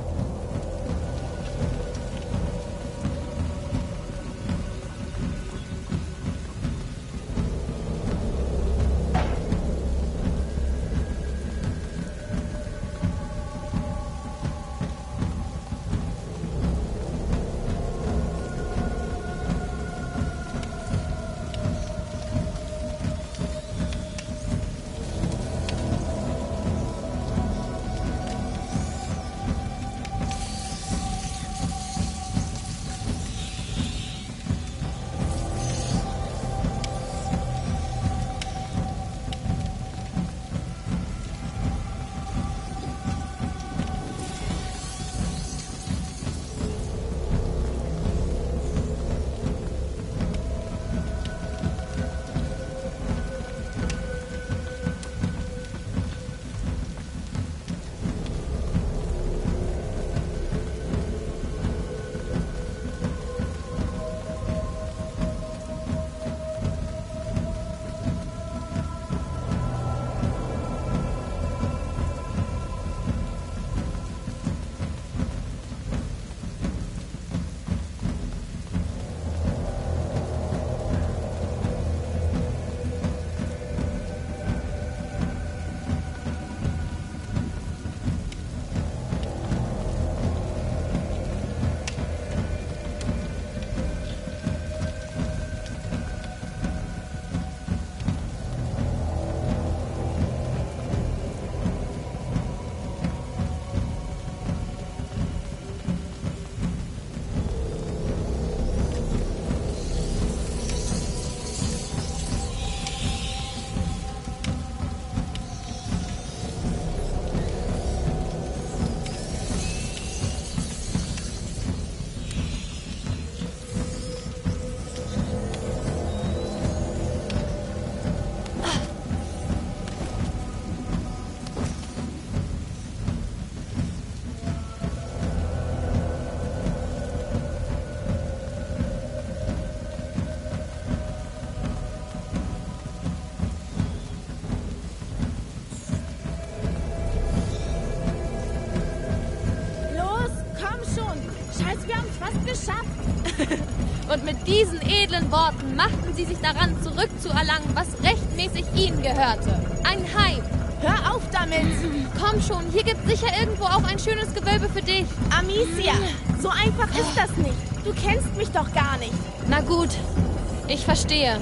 Und mit diesen edlen Worten machten sie sich daran, zurückzuerlangen, was rechtmäßig ihnen gehörte. Ein Heim. Hör auf damit! Komm schon, hier gibt sicher irgendwo auch ein schönes Gewölbe für dich. Amicia, so einfach ist das nicht. Du kennst mich doch gar nicht. Na gut, ich verstehe.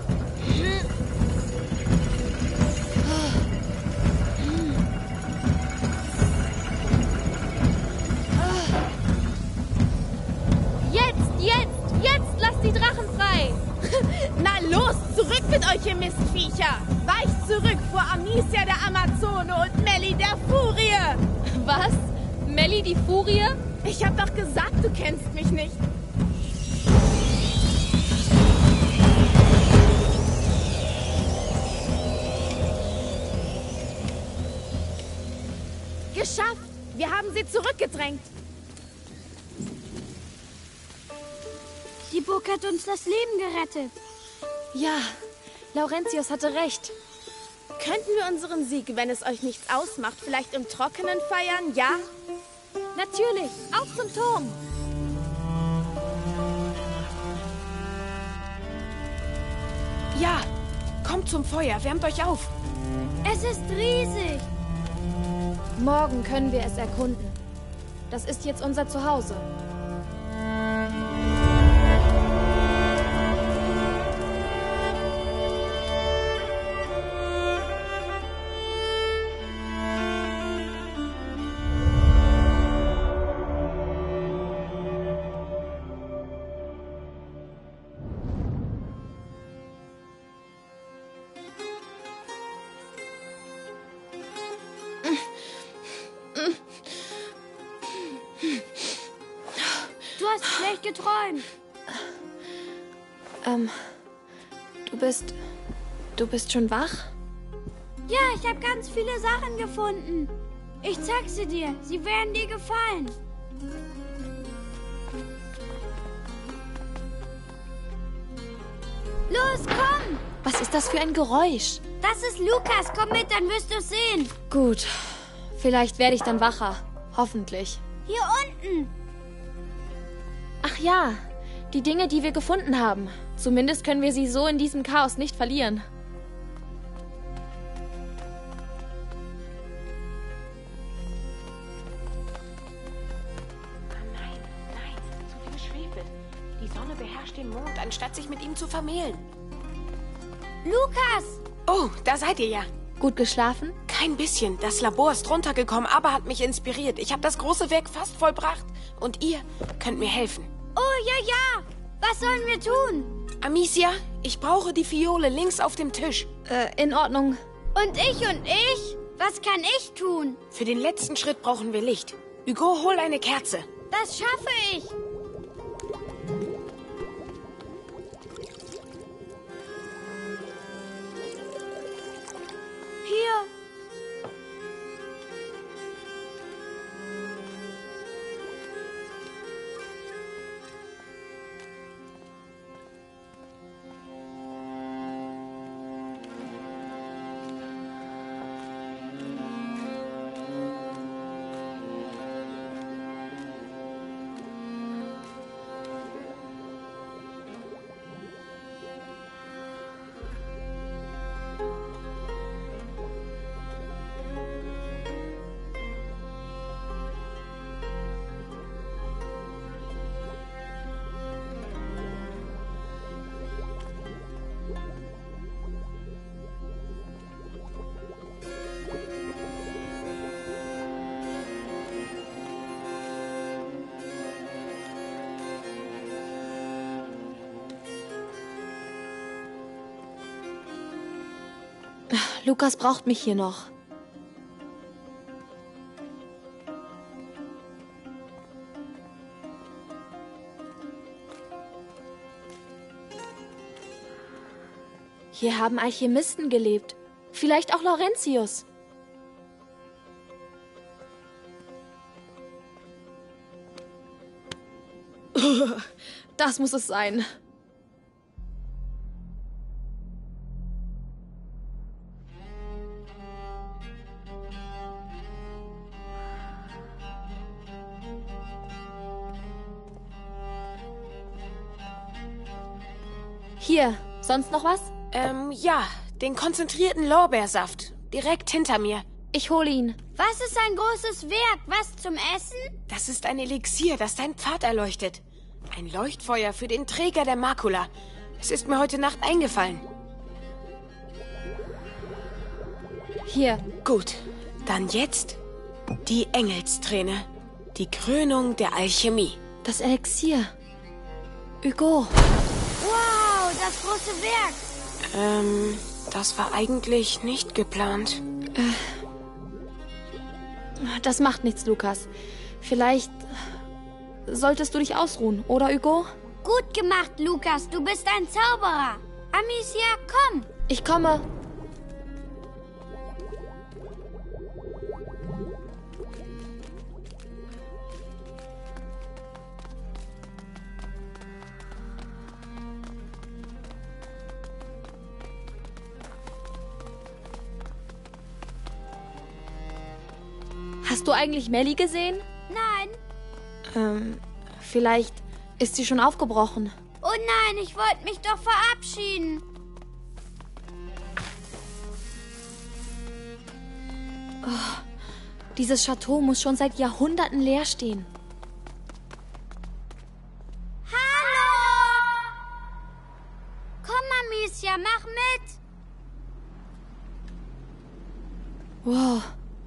Na los, zurück mit euch, ihr Mistviecher! Weicht zurück vor Amicia der Amazone und Melli der Furie! Was? Melli die Furie? Ich hab doch gesagt, du kennst mich nicht. Geschafft! Wir haben sie zurückgedrängt. Die Burg hat uns das Leben gerettet. Ja, Laurentius hatte recht. Könnten wir unseren Sieg, wenn es euch nichts ausmacht, vielleicht im Trockenen feiern, ja? Natürlich, auf zum Turm. Ja, kommt zum Feuer, wärmt euch auf. Es ist riesig. Morgen können wir es erkunden. Das ist jetzt unser Zuhause. Du hast schlecht geträumt. Ähm, du bist... Du bist schon wach? Ja, ich habe ganz viele Sachen gefunden. Ich zeig sie dir. Sie werden dir gefallen. Los, komm! Was ist das für ein Geräusch? Das ist Lukas. Komm mit, dann wirst du sehen. Gut. Vielleicht werde ich dann wacher. Hoffentlich. Hier unten. Ach ja, die Dinge, die wir gefunden haben. Zumindest können wir sie so in diesem Chaos nicht verlieren. Nein, nein, zu viel Schwefel. Die Sonne beherrscht den Mond, anstatt sich mit ihm zu vermählen. Lukas! Oh, da seid ihr ja. Gut geschlafen? Kein bisschen. Das Labor ist runtergekommen, aber hat mich inspiriert. Ich habe das große Werk fast vollbracht. Und ihr könnt mir helfen. Oh, ja, ja. Was sollen wir tun? Amicia, ich brauche die Fiole links auf dem Tisch. Äh, in Ordnung. Und ich und ich? Was kann ich tun? Für den letzten Schritt brauchen wir Licht. Hugo, hol eine Kerze. Das schaffe ich. Hier. Lukas braucht mich hier noch. Hier haben Alchemisten gelebt. Vielleicht auch Laurentius. Das muss es sein. Hier, sonst noch was? Ähm, ja, den konzentrierten Lorbeersaft. Direkt hinter mir. Ich hole ihn. Was ist ein großes Werk? Was zum Essen? Das ist ein Elixier, das deinen Pfad erleuchtet. Ein Leuchtfeuer für den Träger der Makula. Es ist mir heute Nacht eingefallen. Hier. Gut, dann jetzt die Engelsträne. Die Krönung der Alchemie. Das Elixier. Hugo. Wow, das große Werk. Ähm, das war eigentlich nicht geplant. Das macht nichts, Lukas. Vielleicht solltest du dich ausruhen, oder Hugo? Gut gemacht, Lukas. Du bist ein Zauberer. Amicia, komm. Ich komme. Hast du eigentlich Melly gesehen? Nein. Ähm, vielleicht ist sie schon aufgebrochen. Oh nein, ich wollte mich doch verabschieden. Oh, dieses Chateau muss schon seit Jahrhunderten leer stehen. Hallo! Komm, Amicia, mach mit. Wow.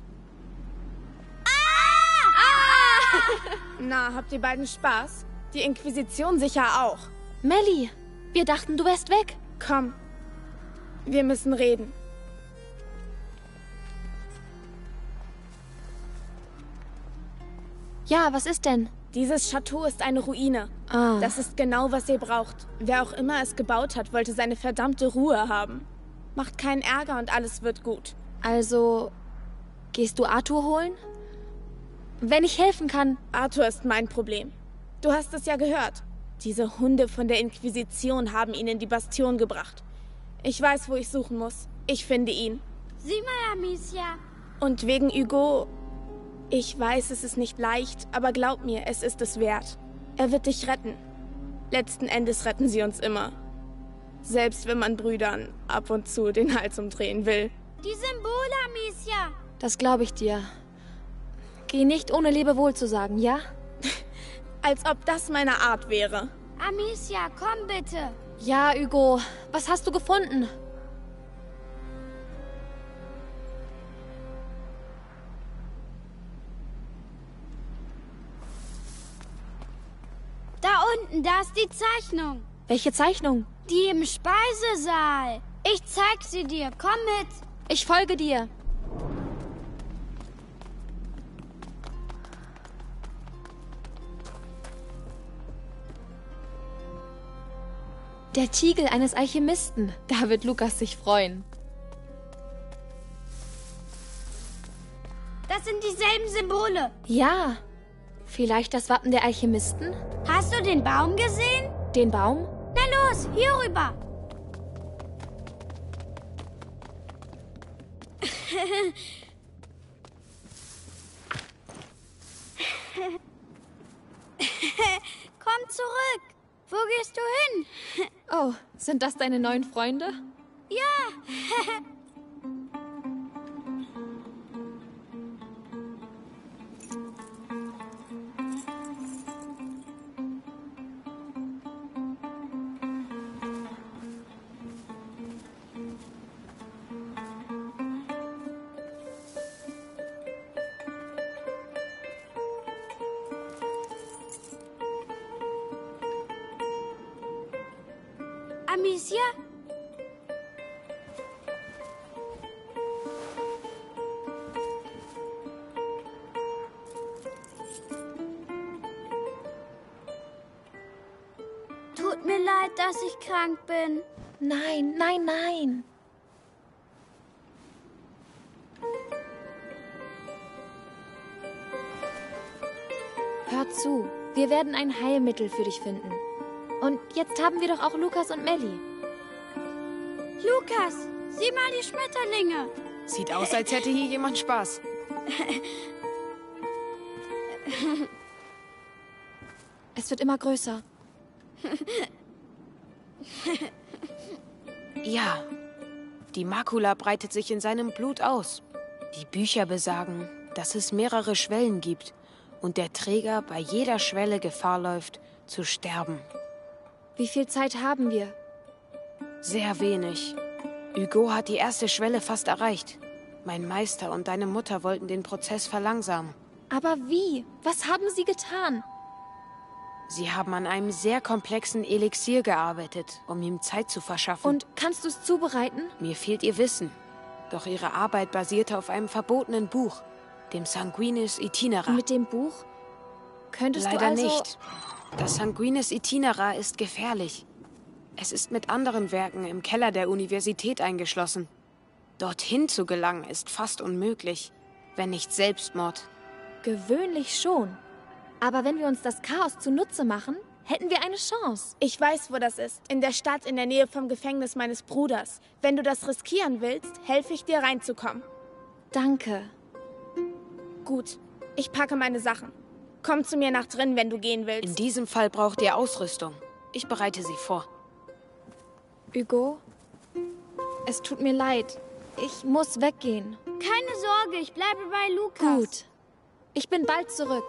Na, habt ihr beiden Spaß? Die Inquisition sicher auch. Melly, wir dachten, du wärst weg. Komm, wir müssen reden. Ja, was ist denn? Dieses Chateau ist eine Ruine. Ah. Das ist genau, was ihr braucht. Wer auch immer es gebaut hat, wollte seine verdammte Ruhe haben. Macht keinen Ärger und alles wird gut. Also, gehst du Arthur holen? Wenn ich helfen kann. Arthur ist mein Problem. Du hast es ja gehört. Diese Hunde von der Inquisition haben ihn in die Bastion gebracht. Ich weiß, wo ich suchen muss. Ich finde ihn. Sieh mal, Amicia. Und wegen Hugo... Ich weiß, es ist nicht leicht, aber glaub mir, es ist es wert. Er wird dich retten. Letzten Endes retten sie uns immer. Selbst wenn man Brüdern ab und zu den Hals umdrehen will. Die Symbole, Amicia. Das glaube ich dir. Geh nicht ohne Lebewohl zu sagen, ja? Als ob das meine Art wäre. Amicia, komm bitte. Ja, Hugo. Was hast du gefunden? Da unten, da ist die Zeichnung. Welche Zeichnung? Die im Speisesaal. Ich zeig sie dir. Komm mit. Ich folge dir. Der Tiegel eines Alchemisten. Da wird Lukas sich freuen. Das sind dieselben Symbole. Ja. Vielleicht das Wappen der Alchemisten? Hast du den Baum gesehen? Den Baum? Na los, hier rüber. Komm zurück. Wo gehst du hin? Oh, sind das deine neuen Freunde? Ja. Amicia? Tut mir leid, dass ich krank bin. Nein, nein, nein. Hör zu, wir werden ein Heilmittel für dich finden. Und jetzt haben wir doch auch Lukas und Melli. Lukas, sieh mal die Schmetterlinge. Sieht aus, als hätte hier jemand Spaß. Es wird immer größer. Ja, die Makula breitet sich in seinem Blut aus. Die Bücher besagen, dass es mehrere Schwellen gibt und der Träger bei jeder Schwelle Gefahr läuft, zu sterben. Wie viel Zeit haben wir? Sehr wenig. Hugo hat die erste Schwelle fast erreicht. Mein Meister und deine Mutter wollten den Prozess verlangsamen. Aber wie? Was haben sie getan? Sie haben an einem sehr komplexen Elixier gearbeitet, um ihm Zeit zu verschaffen. Und kannst du es zubereiten? Mir fehlt ihr Wissen. Doch ihre Arbeit basierte auf einem verbotenen Buch, dem Sanguinis Itinera. Mit dem Buch? Könntest Leider du also... nicht. Das Sanguinis Itinera ist gefährlich. Es ist mit anderen Werken im Keller der Universität eingeschlossen. Dorthin zu gelangen ist fast unmöglich, wenn nicht Selbstmord. Gewöhnlich schon. Aber wenn wir uns das Chaos zunutze machen, hätten wir eine Chance. Ich weiß, wo das ist. In der Stadt in der Nähe vom Gefängnis meines Bruders. Wenn du das riskieren willst, helfe ich dir reinzukommen. Danke. Gut, ich packe meine Sachen. Komm zu mir nach drin, wenn du gehen willst. In diesem Fall braucht ihr Ausrüstung. Ich bereite sie vor. Hugo, es tut mir leid. Ich muss weggehen. Keine Sorge, ich bleibe bei Lukas. Gut. Ich bin bald zurück.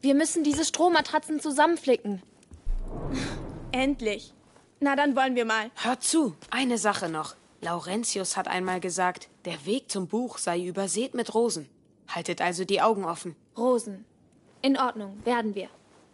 Wir müssen diese Strohmatratzen zusammenflicken. Endlich. Na, dann wollen wir mal. Hört zu, eine Sache noch. Laurentius hat einmal gesagt, der Weg zum Buch sei übersät mit Rosen. Haltet also die Augen offen. Rosen. In Ordnung, werden wir.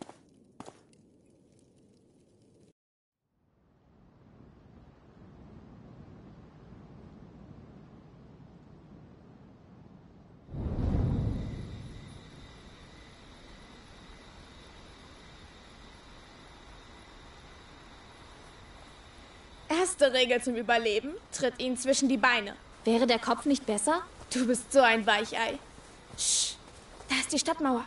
Erste Regel zum Überleben: Tritt ihn zwischen die Beine. Wäre der Kopf nicht besser? Du bist so ein Weichei. Sch, da ist die Stadtmauer.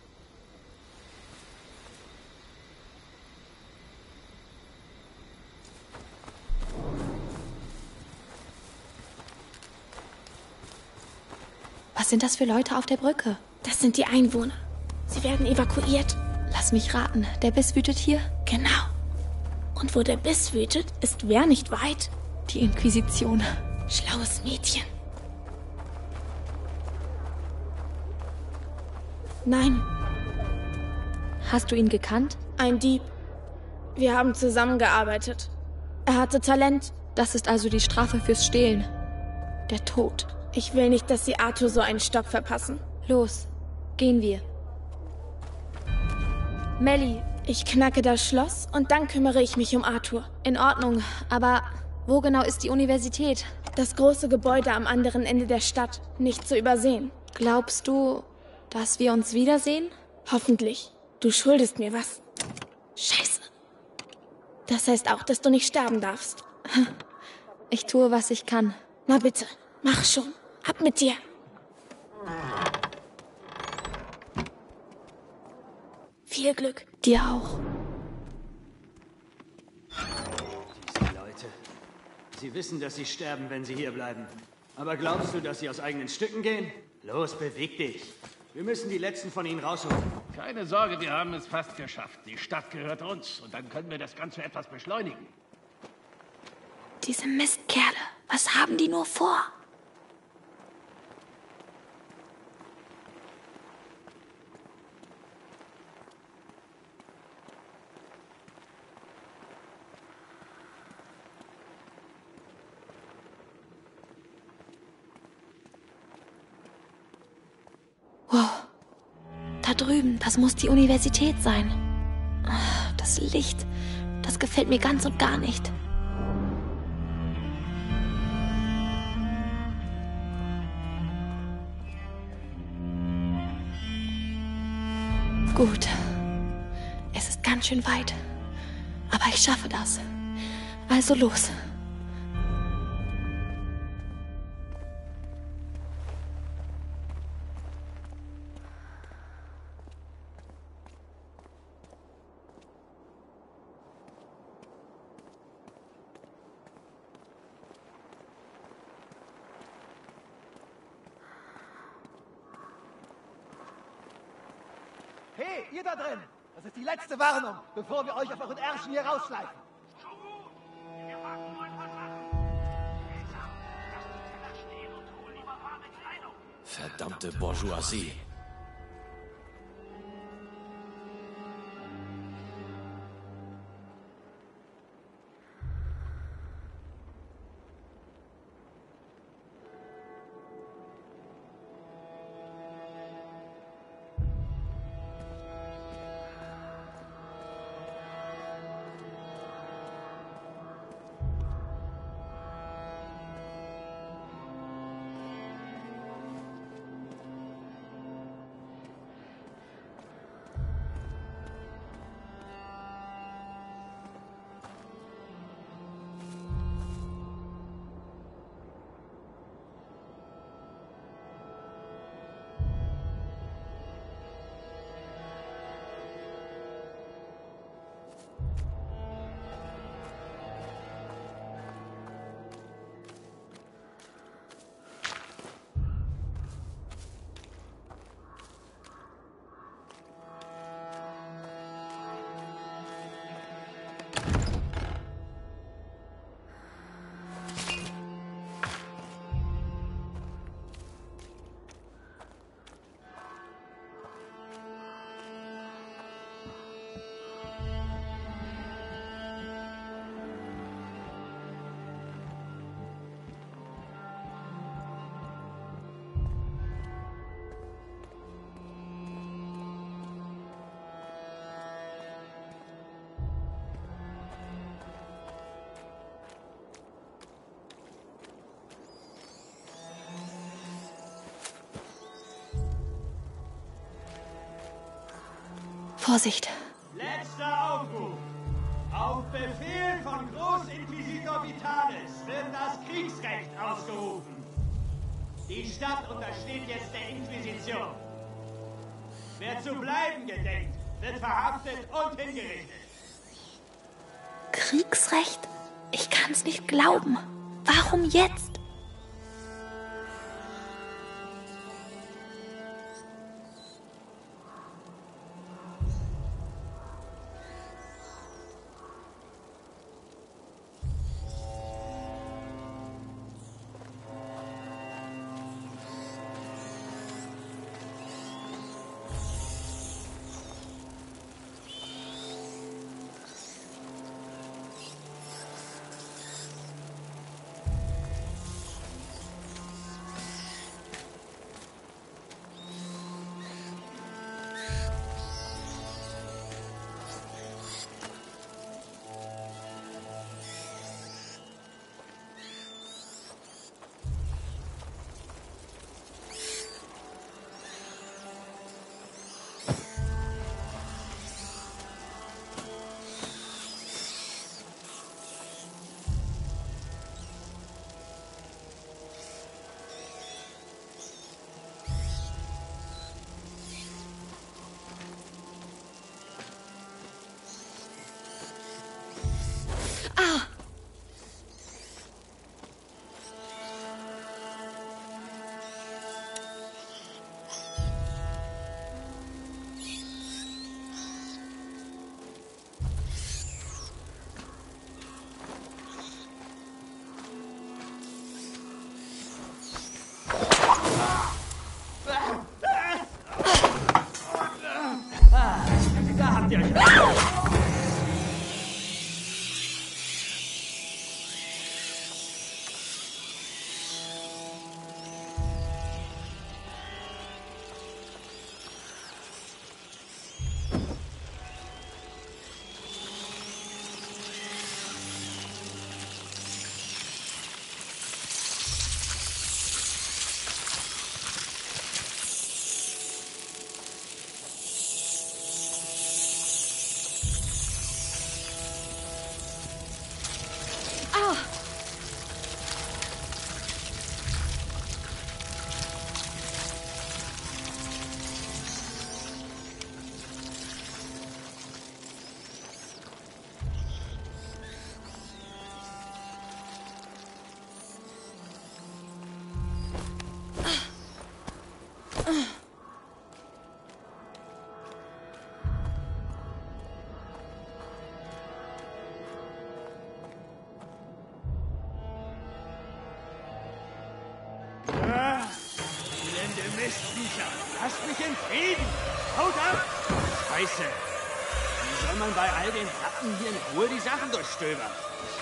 Was sind das für Leute auf der Brücke? Das sind die Einwohner. Sie werden evakuiert. Lass mich raten, der Biss wütet hier? Genau. Und wo der Biss wütet, ist wer nicht weit? Die Inquisition. Schlaues Mädchen. Nein, Hast du ihn gekannt? ein Dieb. Wir haben zusammengearbeitet. Er hatte Talent. Das ist also die Strafe fürs Stehlen. Der Tod. Ich will nicht, dass sie Arthur so einen Stock verpassen. Los, gehen wir. Melly, Ich knacke das Schloss und dann kümmere ich mich um Arthur. in Ordnung, aber wo genau ist die Universität? Das große Gebäude am anderen Ende der Stadt. Nicht zu übersehen. Glaubst du, dass wir uns wiedersehen? Hoffentlich. Du schuldest mir was. Scheiße. Das heißt auch, dass du nicht sterben darfst. Ich tue, was ich kann. Na bitte, mach schon. Ab mit dir. Viel Glück. Dir auch. Diese Leute. Sie wissen, dass sie sterben, wenn sie hier bleiben. Aber glaubst du, dass sie aus eigenen Stücken gehen? Los, beweg dich. Wir müssen die letzten von ihnen rausholen. Keine Sorge, wir haben es fast geschafft. Die Stadt gehört uns und dann können wir das Ganze etwas beschleunigen. Diese Mistkerle, was haben die nur vor? Wow. Da drüben, das muss die Universität sein. Ah, das Licht, das gefällt mir ganz und gar nicht. Gut. Es ist ganz schön weit. Aber ich schaffe das. Also los. Hey, ihr da drin! Das ist die letzte Warnung, bevor wir euch auf euren Ärschen hier rausschleifen. Verdammte Bourgeoisie. Vorsicht. Letzter Aufruf. Auf Befehl von Großinquisitor Vitalis wird das Kriegsrecht ausgerufen. Die Stadt untersteht jetzt der Inquisition. Wer zu bleiben gedenkt, wird verhaftet und hingerichtet. Kriegsrecht? Ich kann's nicht glauben. Warum jetzt? Lasst mich in Frieden! Haut ab! Scheiße! Wie soll man bei all den Ratten hier in Ruhe die Sachen durchstöbern?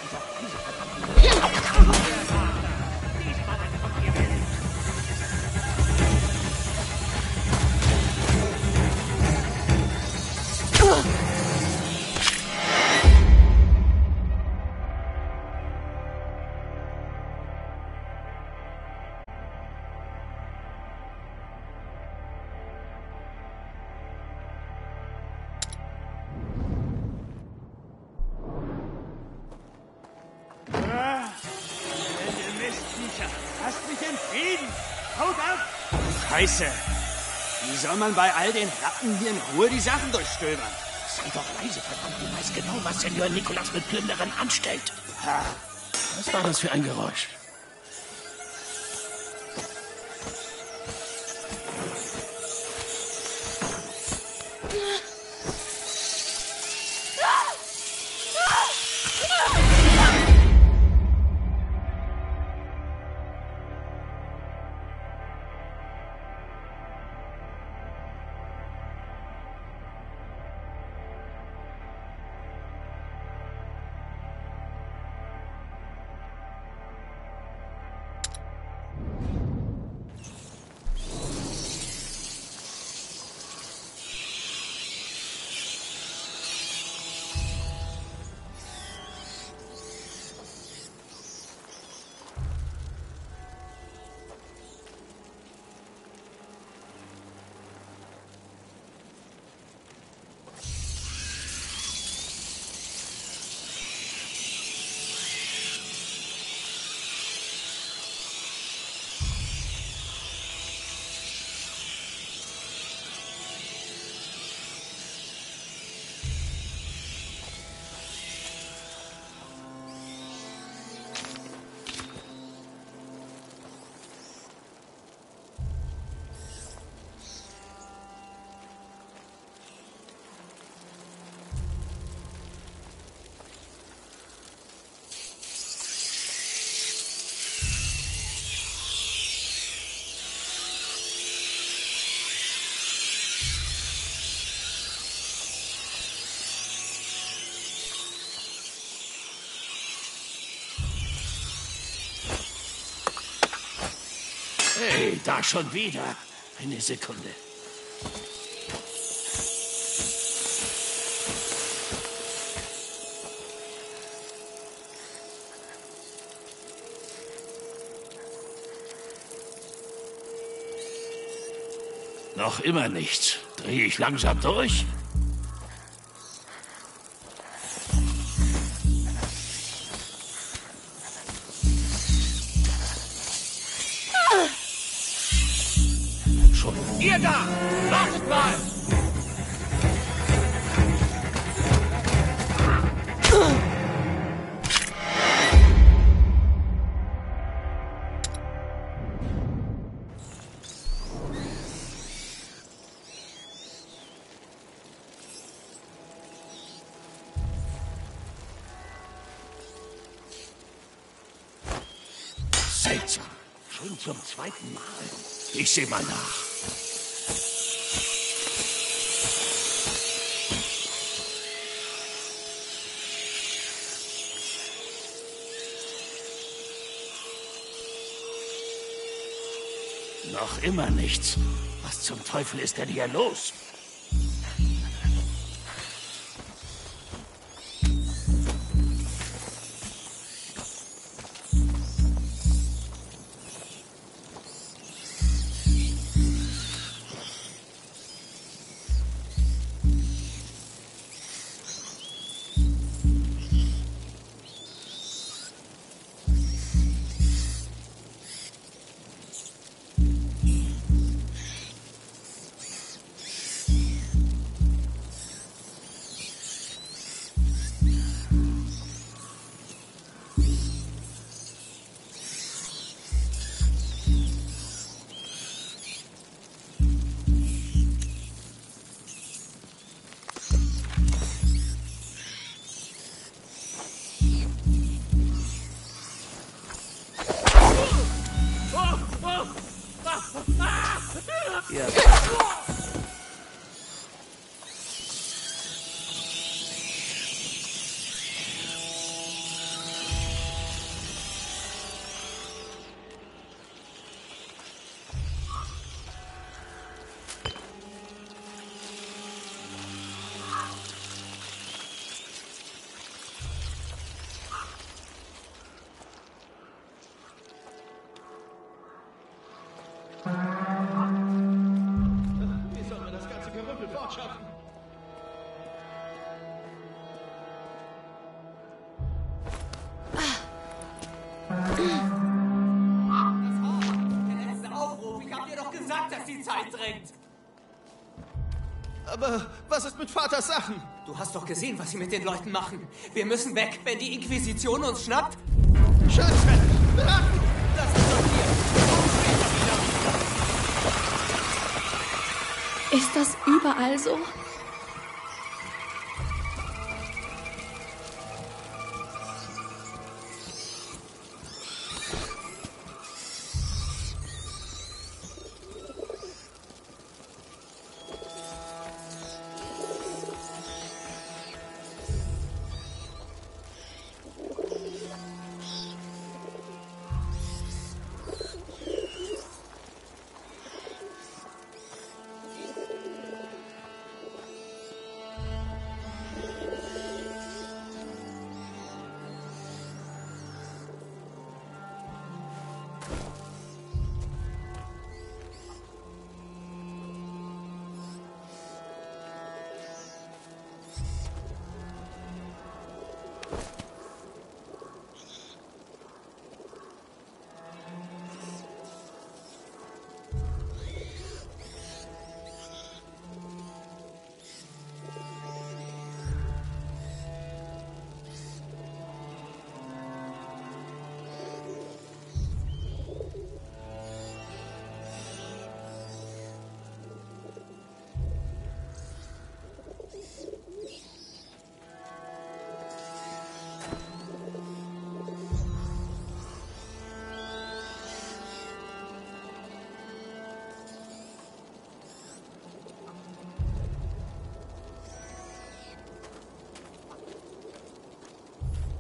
Scheiße! Wie soll man bei all den Ratten hier in Ruhe die Sachen durchstöbern? Sei doch leise, verdammt, du weißt genau, was Senior Nikolas mit Plünderern anstellt. Ha. Was war das für ein Geräusch? Hey, da schon wieder. Eine Sekunde. Noch immer nichts. Drehe ich langsam durch? Schon ihr da! Wartet mal! Seltsam. Schon zum zweiten Mal. Ich sehe mal nach. Noch immer nichts. Was zum Teufel ist denn hier los? Ja. Aber was ist mit Vaters Sachen? Du hast doch gesehen, was sie mit den Leuten machen. Wir müssen weg, wenn die Inquisition uns schnappt. Schützen! Beraten! Lass uns doch hier. Ist das überall so?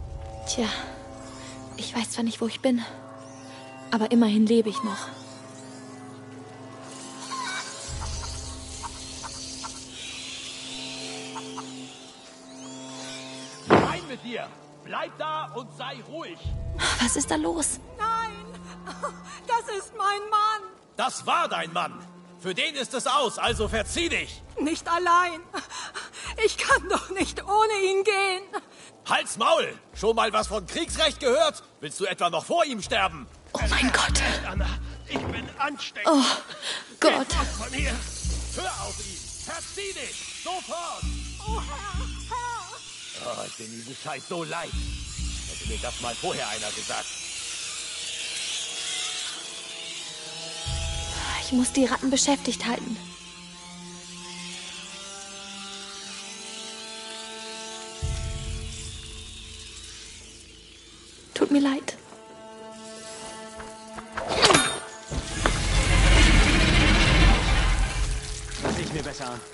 Tja, ich weiß zwar nicht, wo ich bin, aber immerhin lebe ich noch. mit dir. Bleib da und sei ruhig. Was ist da los? Nein, das ist mein Mann. Das war dein Mann. Für den ist es aus, also verzieh dich. Nicht allein. Ich kann doch nicht ohne ihn gehen. Halt's Maul! Schon mal was von Kriegsrecht gehört? Willst du etwa noch vor ihm sterben? Oh mein Gott. Anna, ich bin ansteckend. Oh Gott. Von hier. Hör auf ihn! Verzieh dich! Sofort! Oh, Herr, Herr. Oh, ich bin diese Scheiß so leid. Hätte mir das mal vorher einer gesagt. Ich muss die Ratten beschäftigt halten. Tut mir leid. Das sehe ich mir besser an.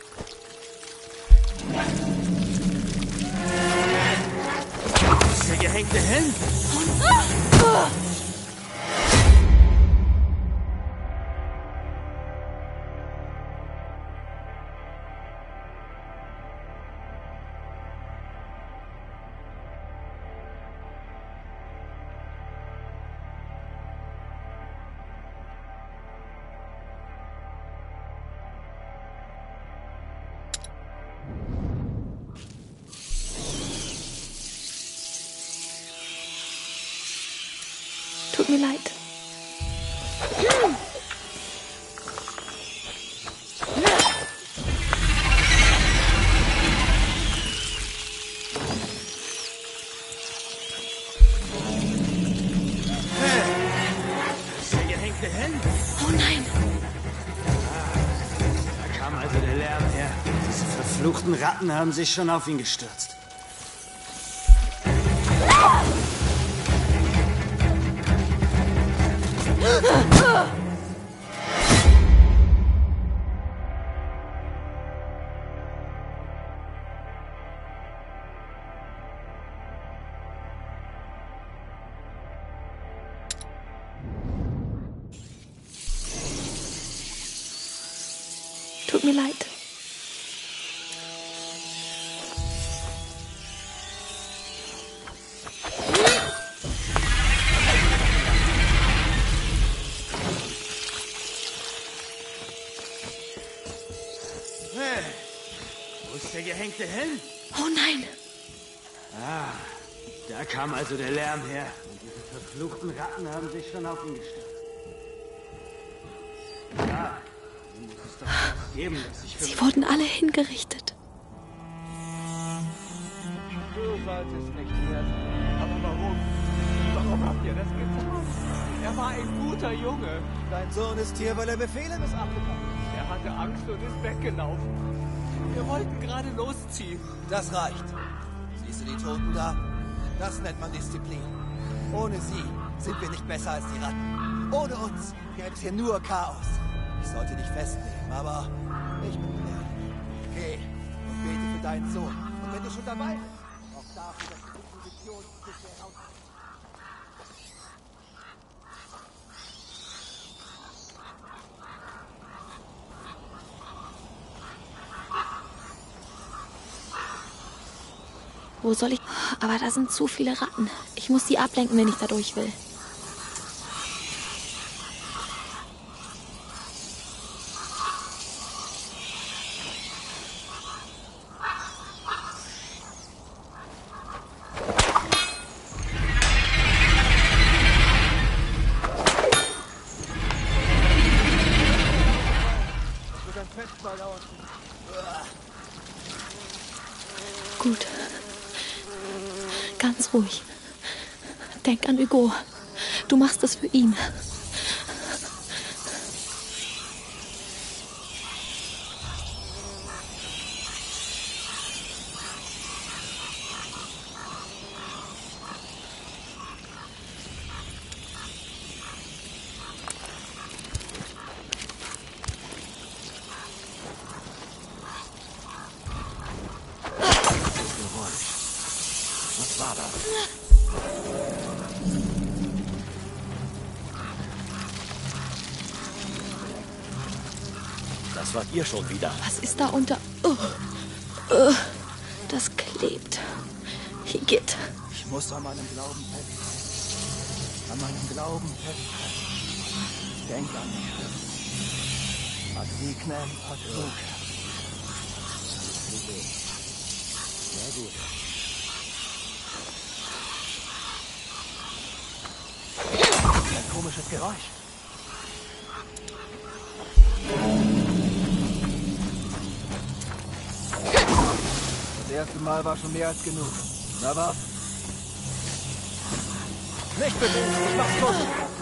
Der gehängte Helm. Tut mir leid. Der gehängte Helm. Oh nein. Da kam also der Lärm her. Diese verfluchten Ratten haben sich schon auf ihn gestürzt. Tut mir leid. Hey, wo ist der gehängte Helm? Oh nein. Ah, da kam also der Lärm her. Und diese verfluchten Ratten haben sich schon auf ihn gestürzt. Ja, ihm muss es doch was geben, dass ich für Sie wurden alle hingerichtet. Du solltest nicht hier sein. Aber warum? Warum habt ihr das getan? Er war ein guter Junge. Dein Sohn ist hier, weil er Befehle missachtet hat. Er hatte Angst und ist weggelaufen. Wir wollten gerade losziehen. Das reicht. Siehst du die Toten da? Das nennt man Disziplin. Ohne sie sind wir nicht besser als die Ratten. Ohne uns gäbe es hier nur Chaos. Ich sollte dich festnehmen, aber ich bin ehrlich. Geh und bete für deinen Sohn. Und wenn du schon dabei bist, auch dafür, dass die Inquisition sich heraus... Wo soll ich... Aber da sind zu viele Ratten. Ich muss sie ablenken, wenn ich da durch will. Gut. Ganz ruhig. Denk an Hugo. Du machst es für ihn. Was war das? Das wart ihr schon wieder. Was ist da unter... Oh. Oh. Das klebt. Igitt. Ich muss an meinem Glauben festhalten. An meinem Glauben festhalten. Denk an mich. Ad vignem ad vocem. Sehr gut. Ein komisches Geräusch. Das erste Mal war schon mehr als genug. Na was? Nicht bewegen, ich mach's gut.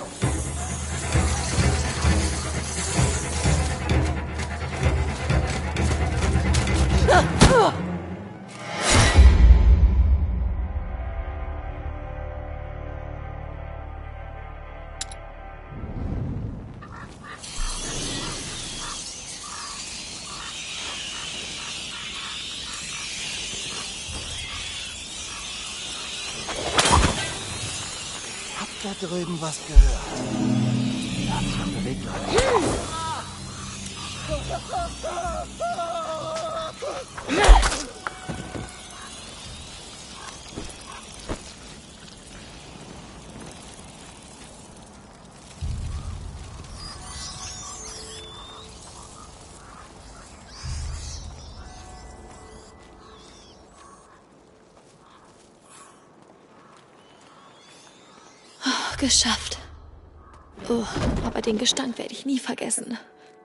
Da drüben was gehört. Langsam bewegt euch. Geschafft. Oh, aber den Gestank werde ich nie vergessen.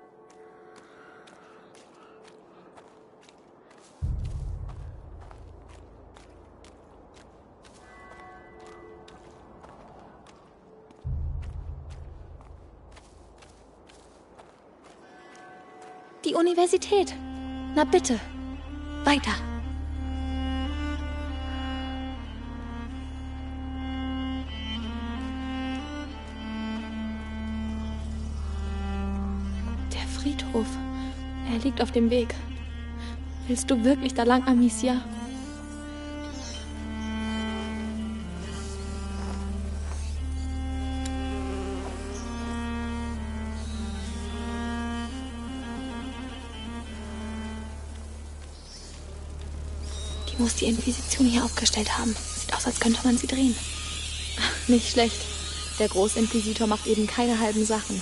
Die Universität. Na bitte. Weiter. Friedhof. Er liegt auf dem Weg. Willst du wirklich da lang, Amicia? Die muss die Inquisition hier aufgestellt haben. Sieht aus, als könnte man sie drehen. Nicht schlecht. Der Großinquisitor macht eben keine halben Sachen.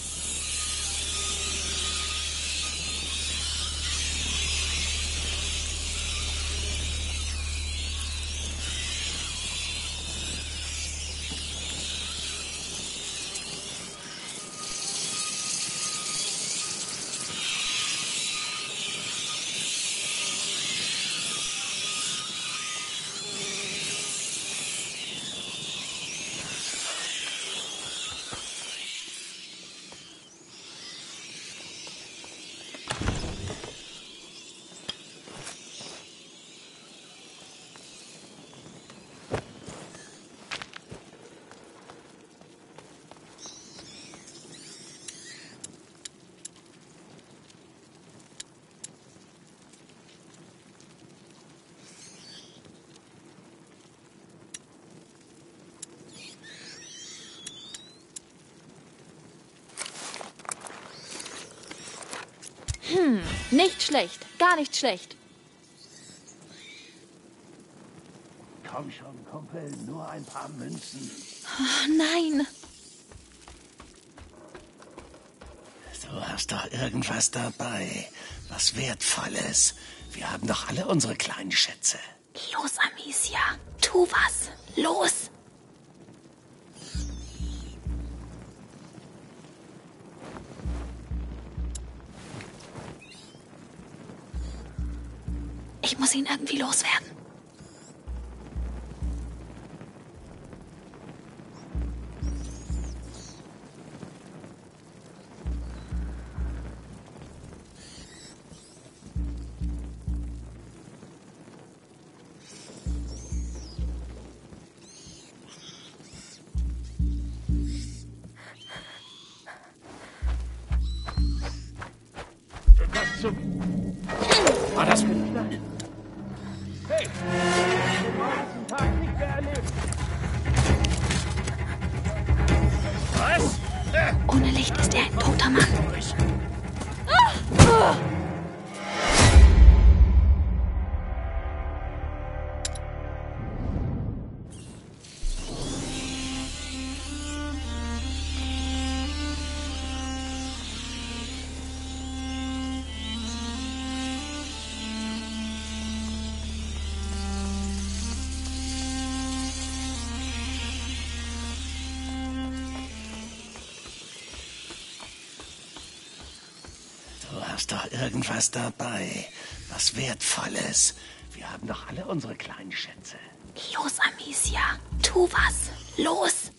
Hm, nicht schlecht. Gar nicht schlecht. Komm schon, Kumpel. Nur ein paar Münzen. Oh, nein. Du hast doch irgendwas dabei. Was Wertvolles. Wir haben doch alle unsere kleinen Schätze. Los, Amicia. Tu was. Los. Ich muss ihn irgendwie loswerden. Was zum... War das... Hey! Den heutigen Tag nicht mehr erlebt. Was? Ohne Licht ist er ein toter Mann. Ah! irgendwas dabei. Was Wertvolles. Wir haben doch alle unsere kleinen Schätze. Los, Amicia. Tu was. Los.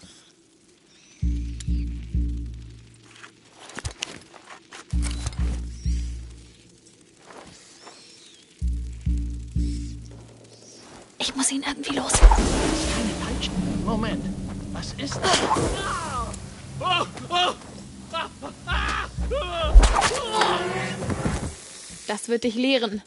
Ich muss ihn irgendwie los. Keine Peitschen. Moment. Was ist das? Das wird dich lehren.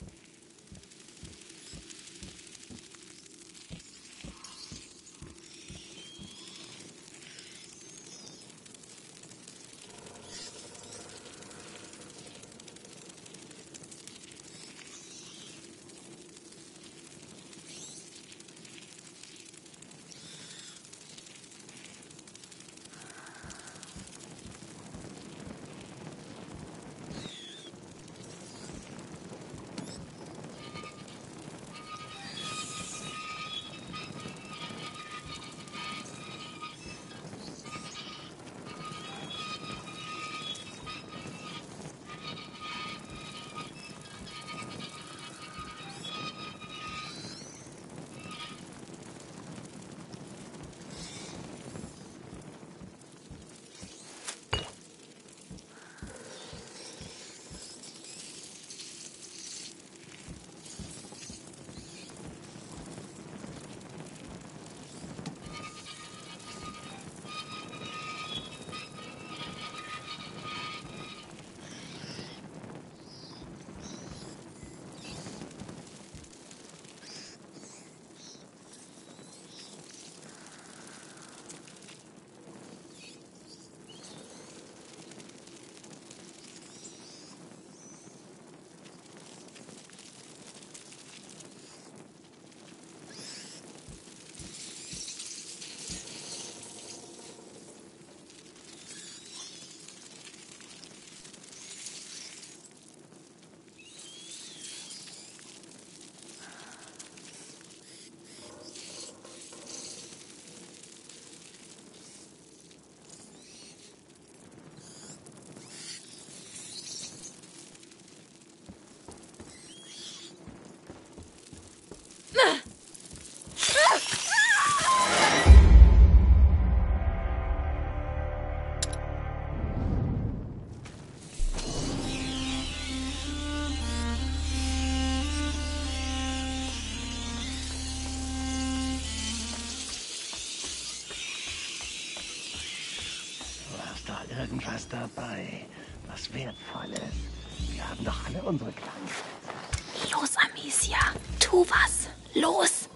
Irgendwas dabei. Was Wertvolles. Wir haben doch alle unsere kleinen Schätze. Los, Amicia. Tu was. Los.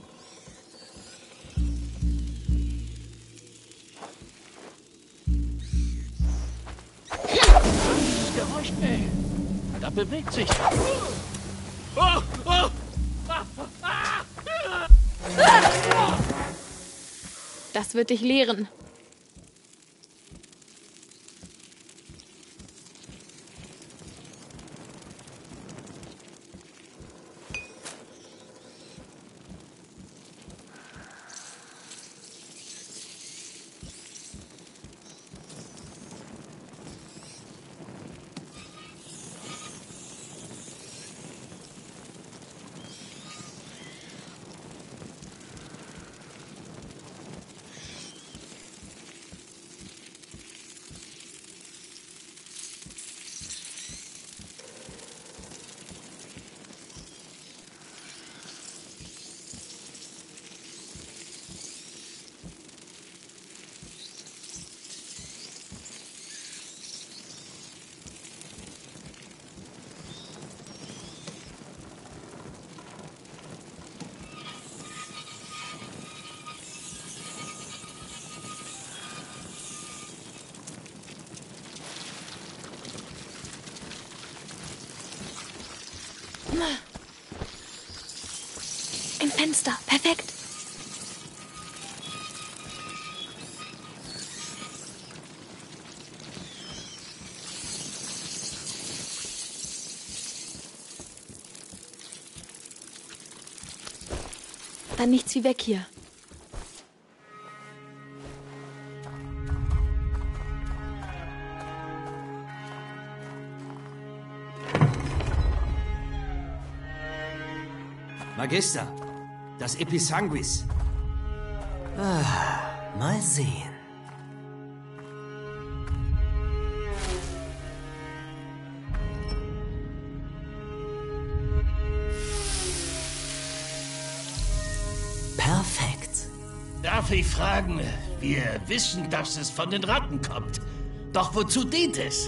Dieses Geräusch, ey. Da bewegt sich. Oh, oh. Das wird dich lehren. Ein Fenster. Perfekt. Dann nichts wie weg hier. Magister, das Episanguis. Ah, mal sehen. Perfekt. Darf ich fragen? Wir wissen, dass es von den Ratten kommt. Doch wozu dient es?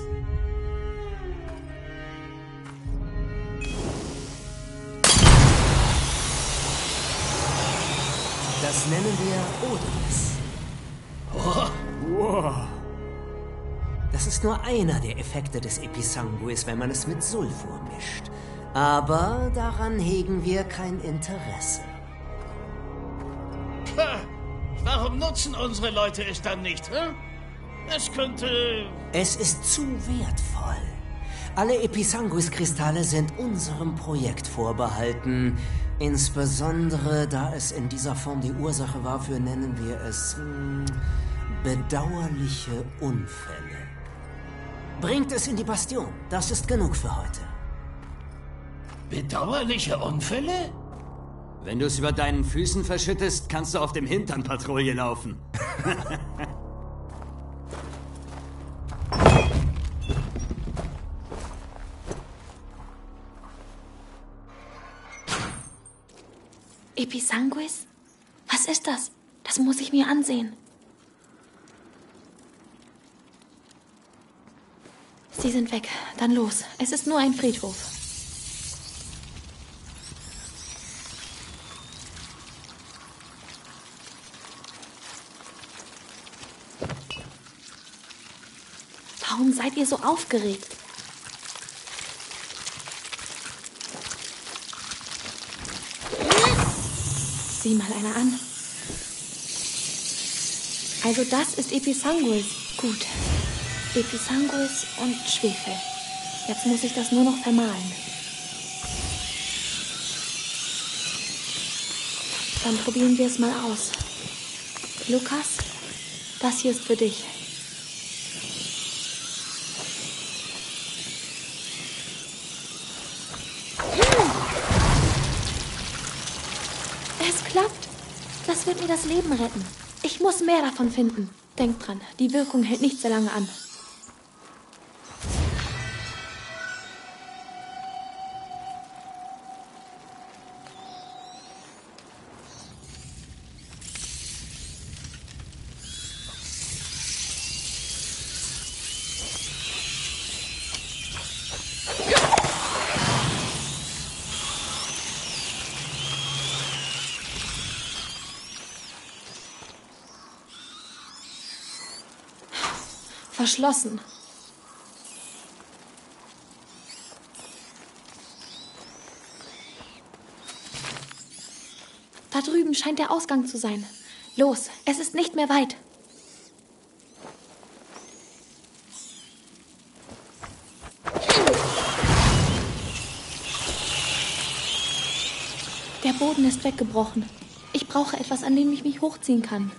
Das nennen wir Odorless. Oh. Wow. Das ist nur einer der Effekte des Episanguis, wenn man es mit Sulfur mischt. Aber daran hegen wir kein Interesse. Pah, warum nutzen unsere Leute es dann nicht? Hm? Es könnte... Es ist zu wertvoll. Alle Episanguis-Kristalle sind unserem Projekt vorbehalten. Insbesondere, da es in dieser Form die Ursache war für, nennen wir es, hm, bedauerliche Unfälle. Bringt es in die Bastion. Das ist genug für heute. Bedauerliche Unfälle? Wenn du es über deinen Füßen verschüttest, kannst du auf dem Hintern Patrouille laufen. Episanguis? Was ist das? Das muss ich mir ansehen. Sie sind weg. Dann los. Es ist nur ein Friedhof. Warum seid ihr so aufgeregt? Sieh mal einer an. Also das ist Episanguis. Gut. Episanguis und Schwefel. Jetzt muss ich das nur noch vermahlen. Dann probieren wir es mal aus. Lukas, das hier ist für dich. Es klappt. Das wird mir das Leben retten. Ich muss mehr davon finden. Denkt dran, die Wirkung hält nicht sehr lange an. Verschlossen. Da drüben scheint der Ausgang zu sein. Los, es ist nicht mehr weit. Der Boden ist weggebrochen. Ich brauche etwas, an dem ich mich hochziehen kann.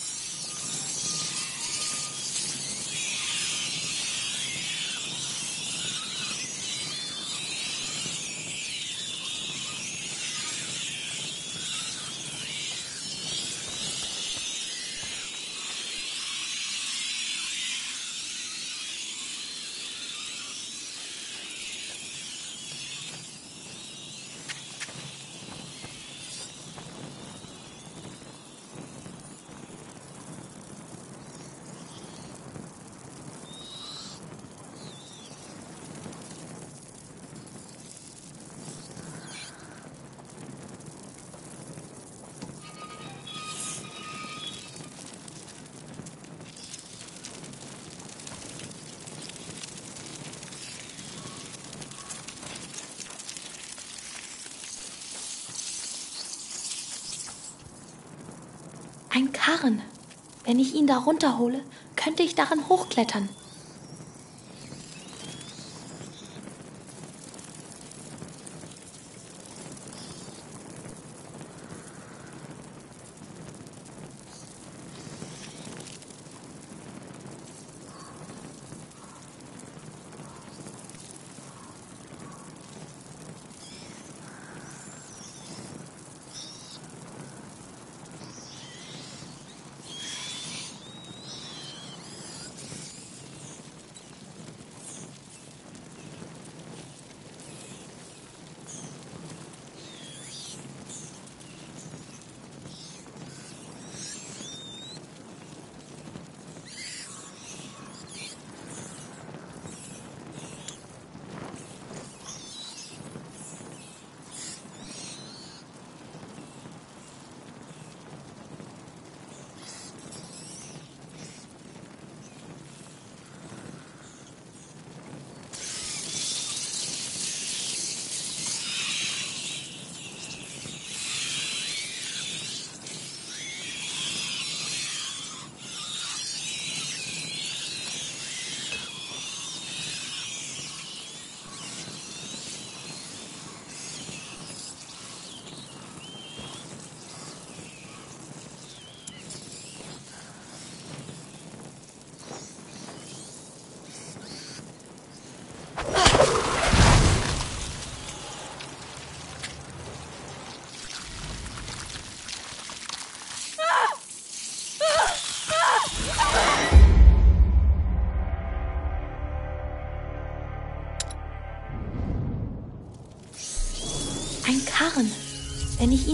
Ein Karren. Wenn ich ihn da runterhole, könnte ich daran hochklettern.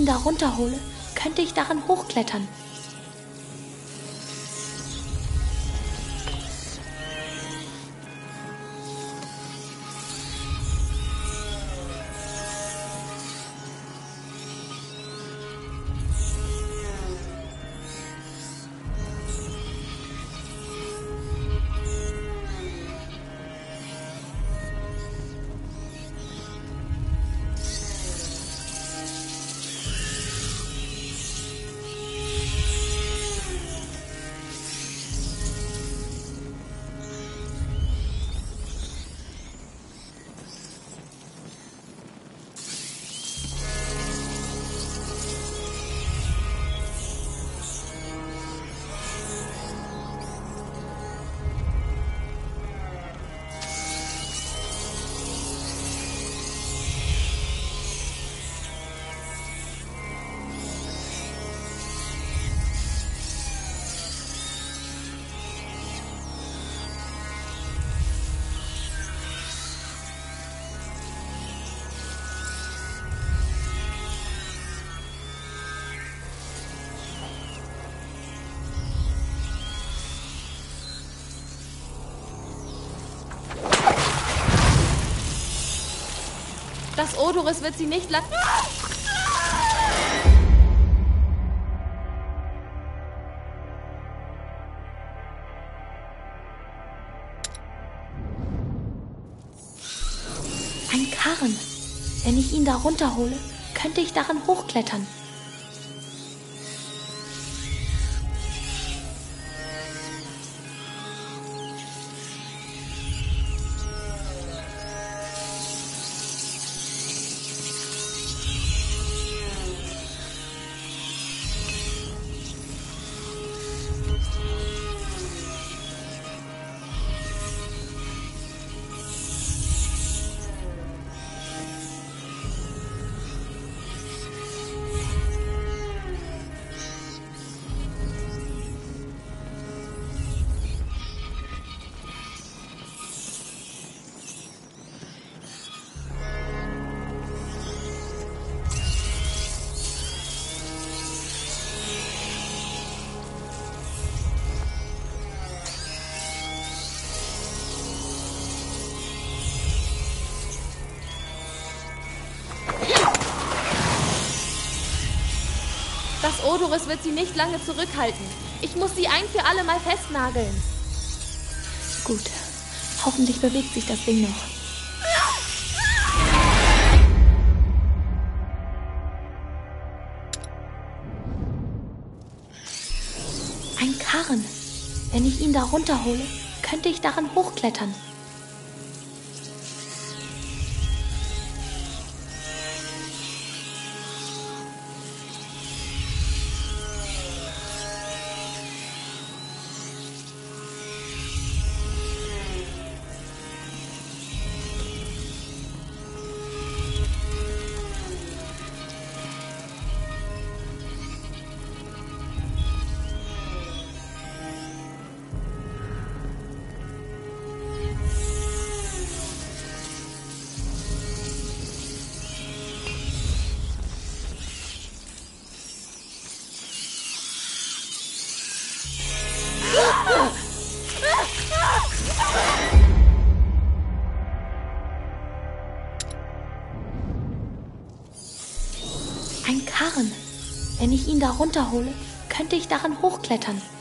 da runterhole, könnte ich darin hochklettern. Das Odoris wird sie nicht lang... Ein Karren. Wenn ich ihn da runterhole, könnte ich darin hochklettern. Das Odoris wird sie nicht lange zurückhalten. Ich muss sie ein für alle Mal festnageln. Gut. Hoffentlich bewegt sich das Ding noch. Ein Karren. Wenn ich ihn da runterhole, könnte ich darin hochklettern. Ein Karren. Wenn ich ihn da runterhole, könnte ich darin hochklettern.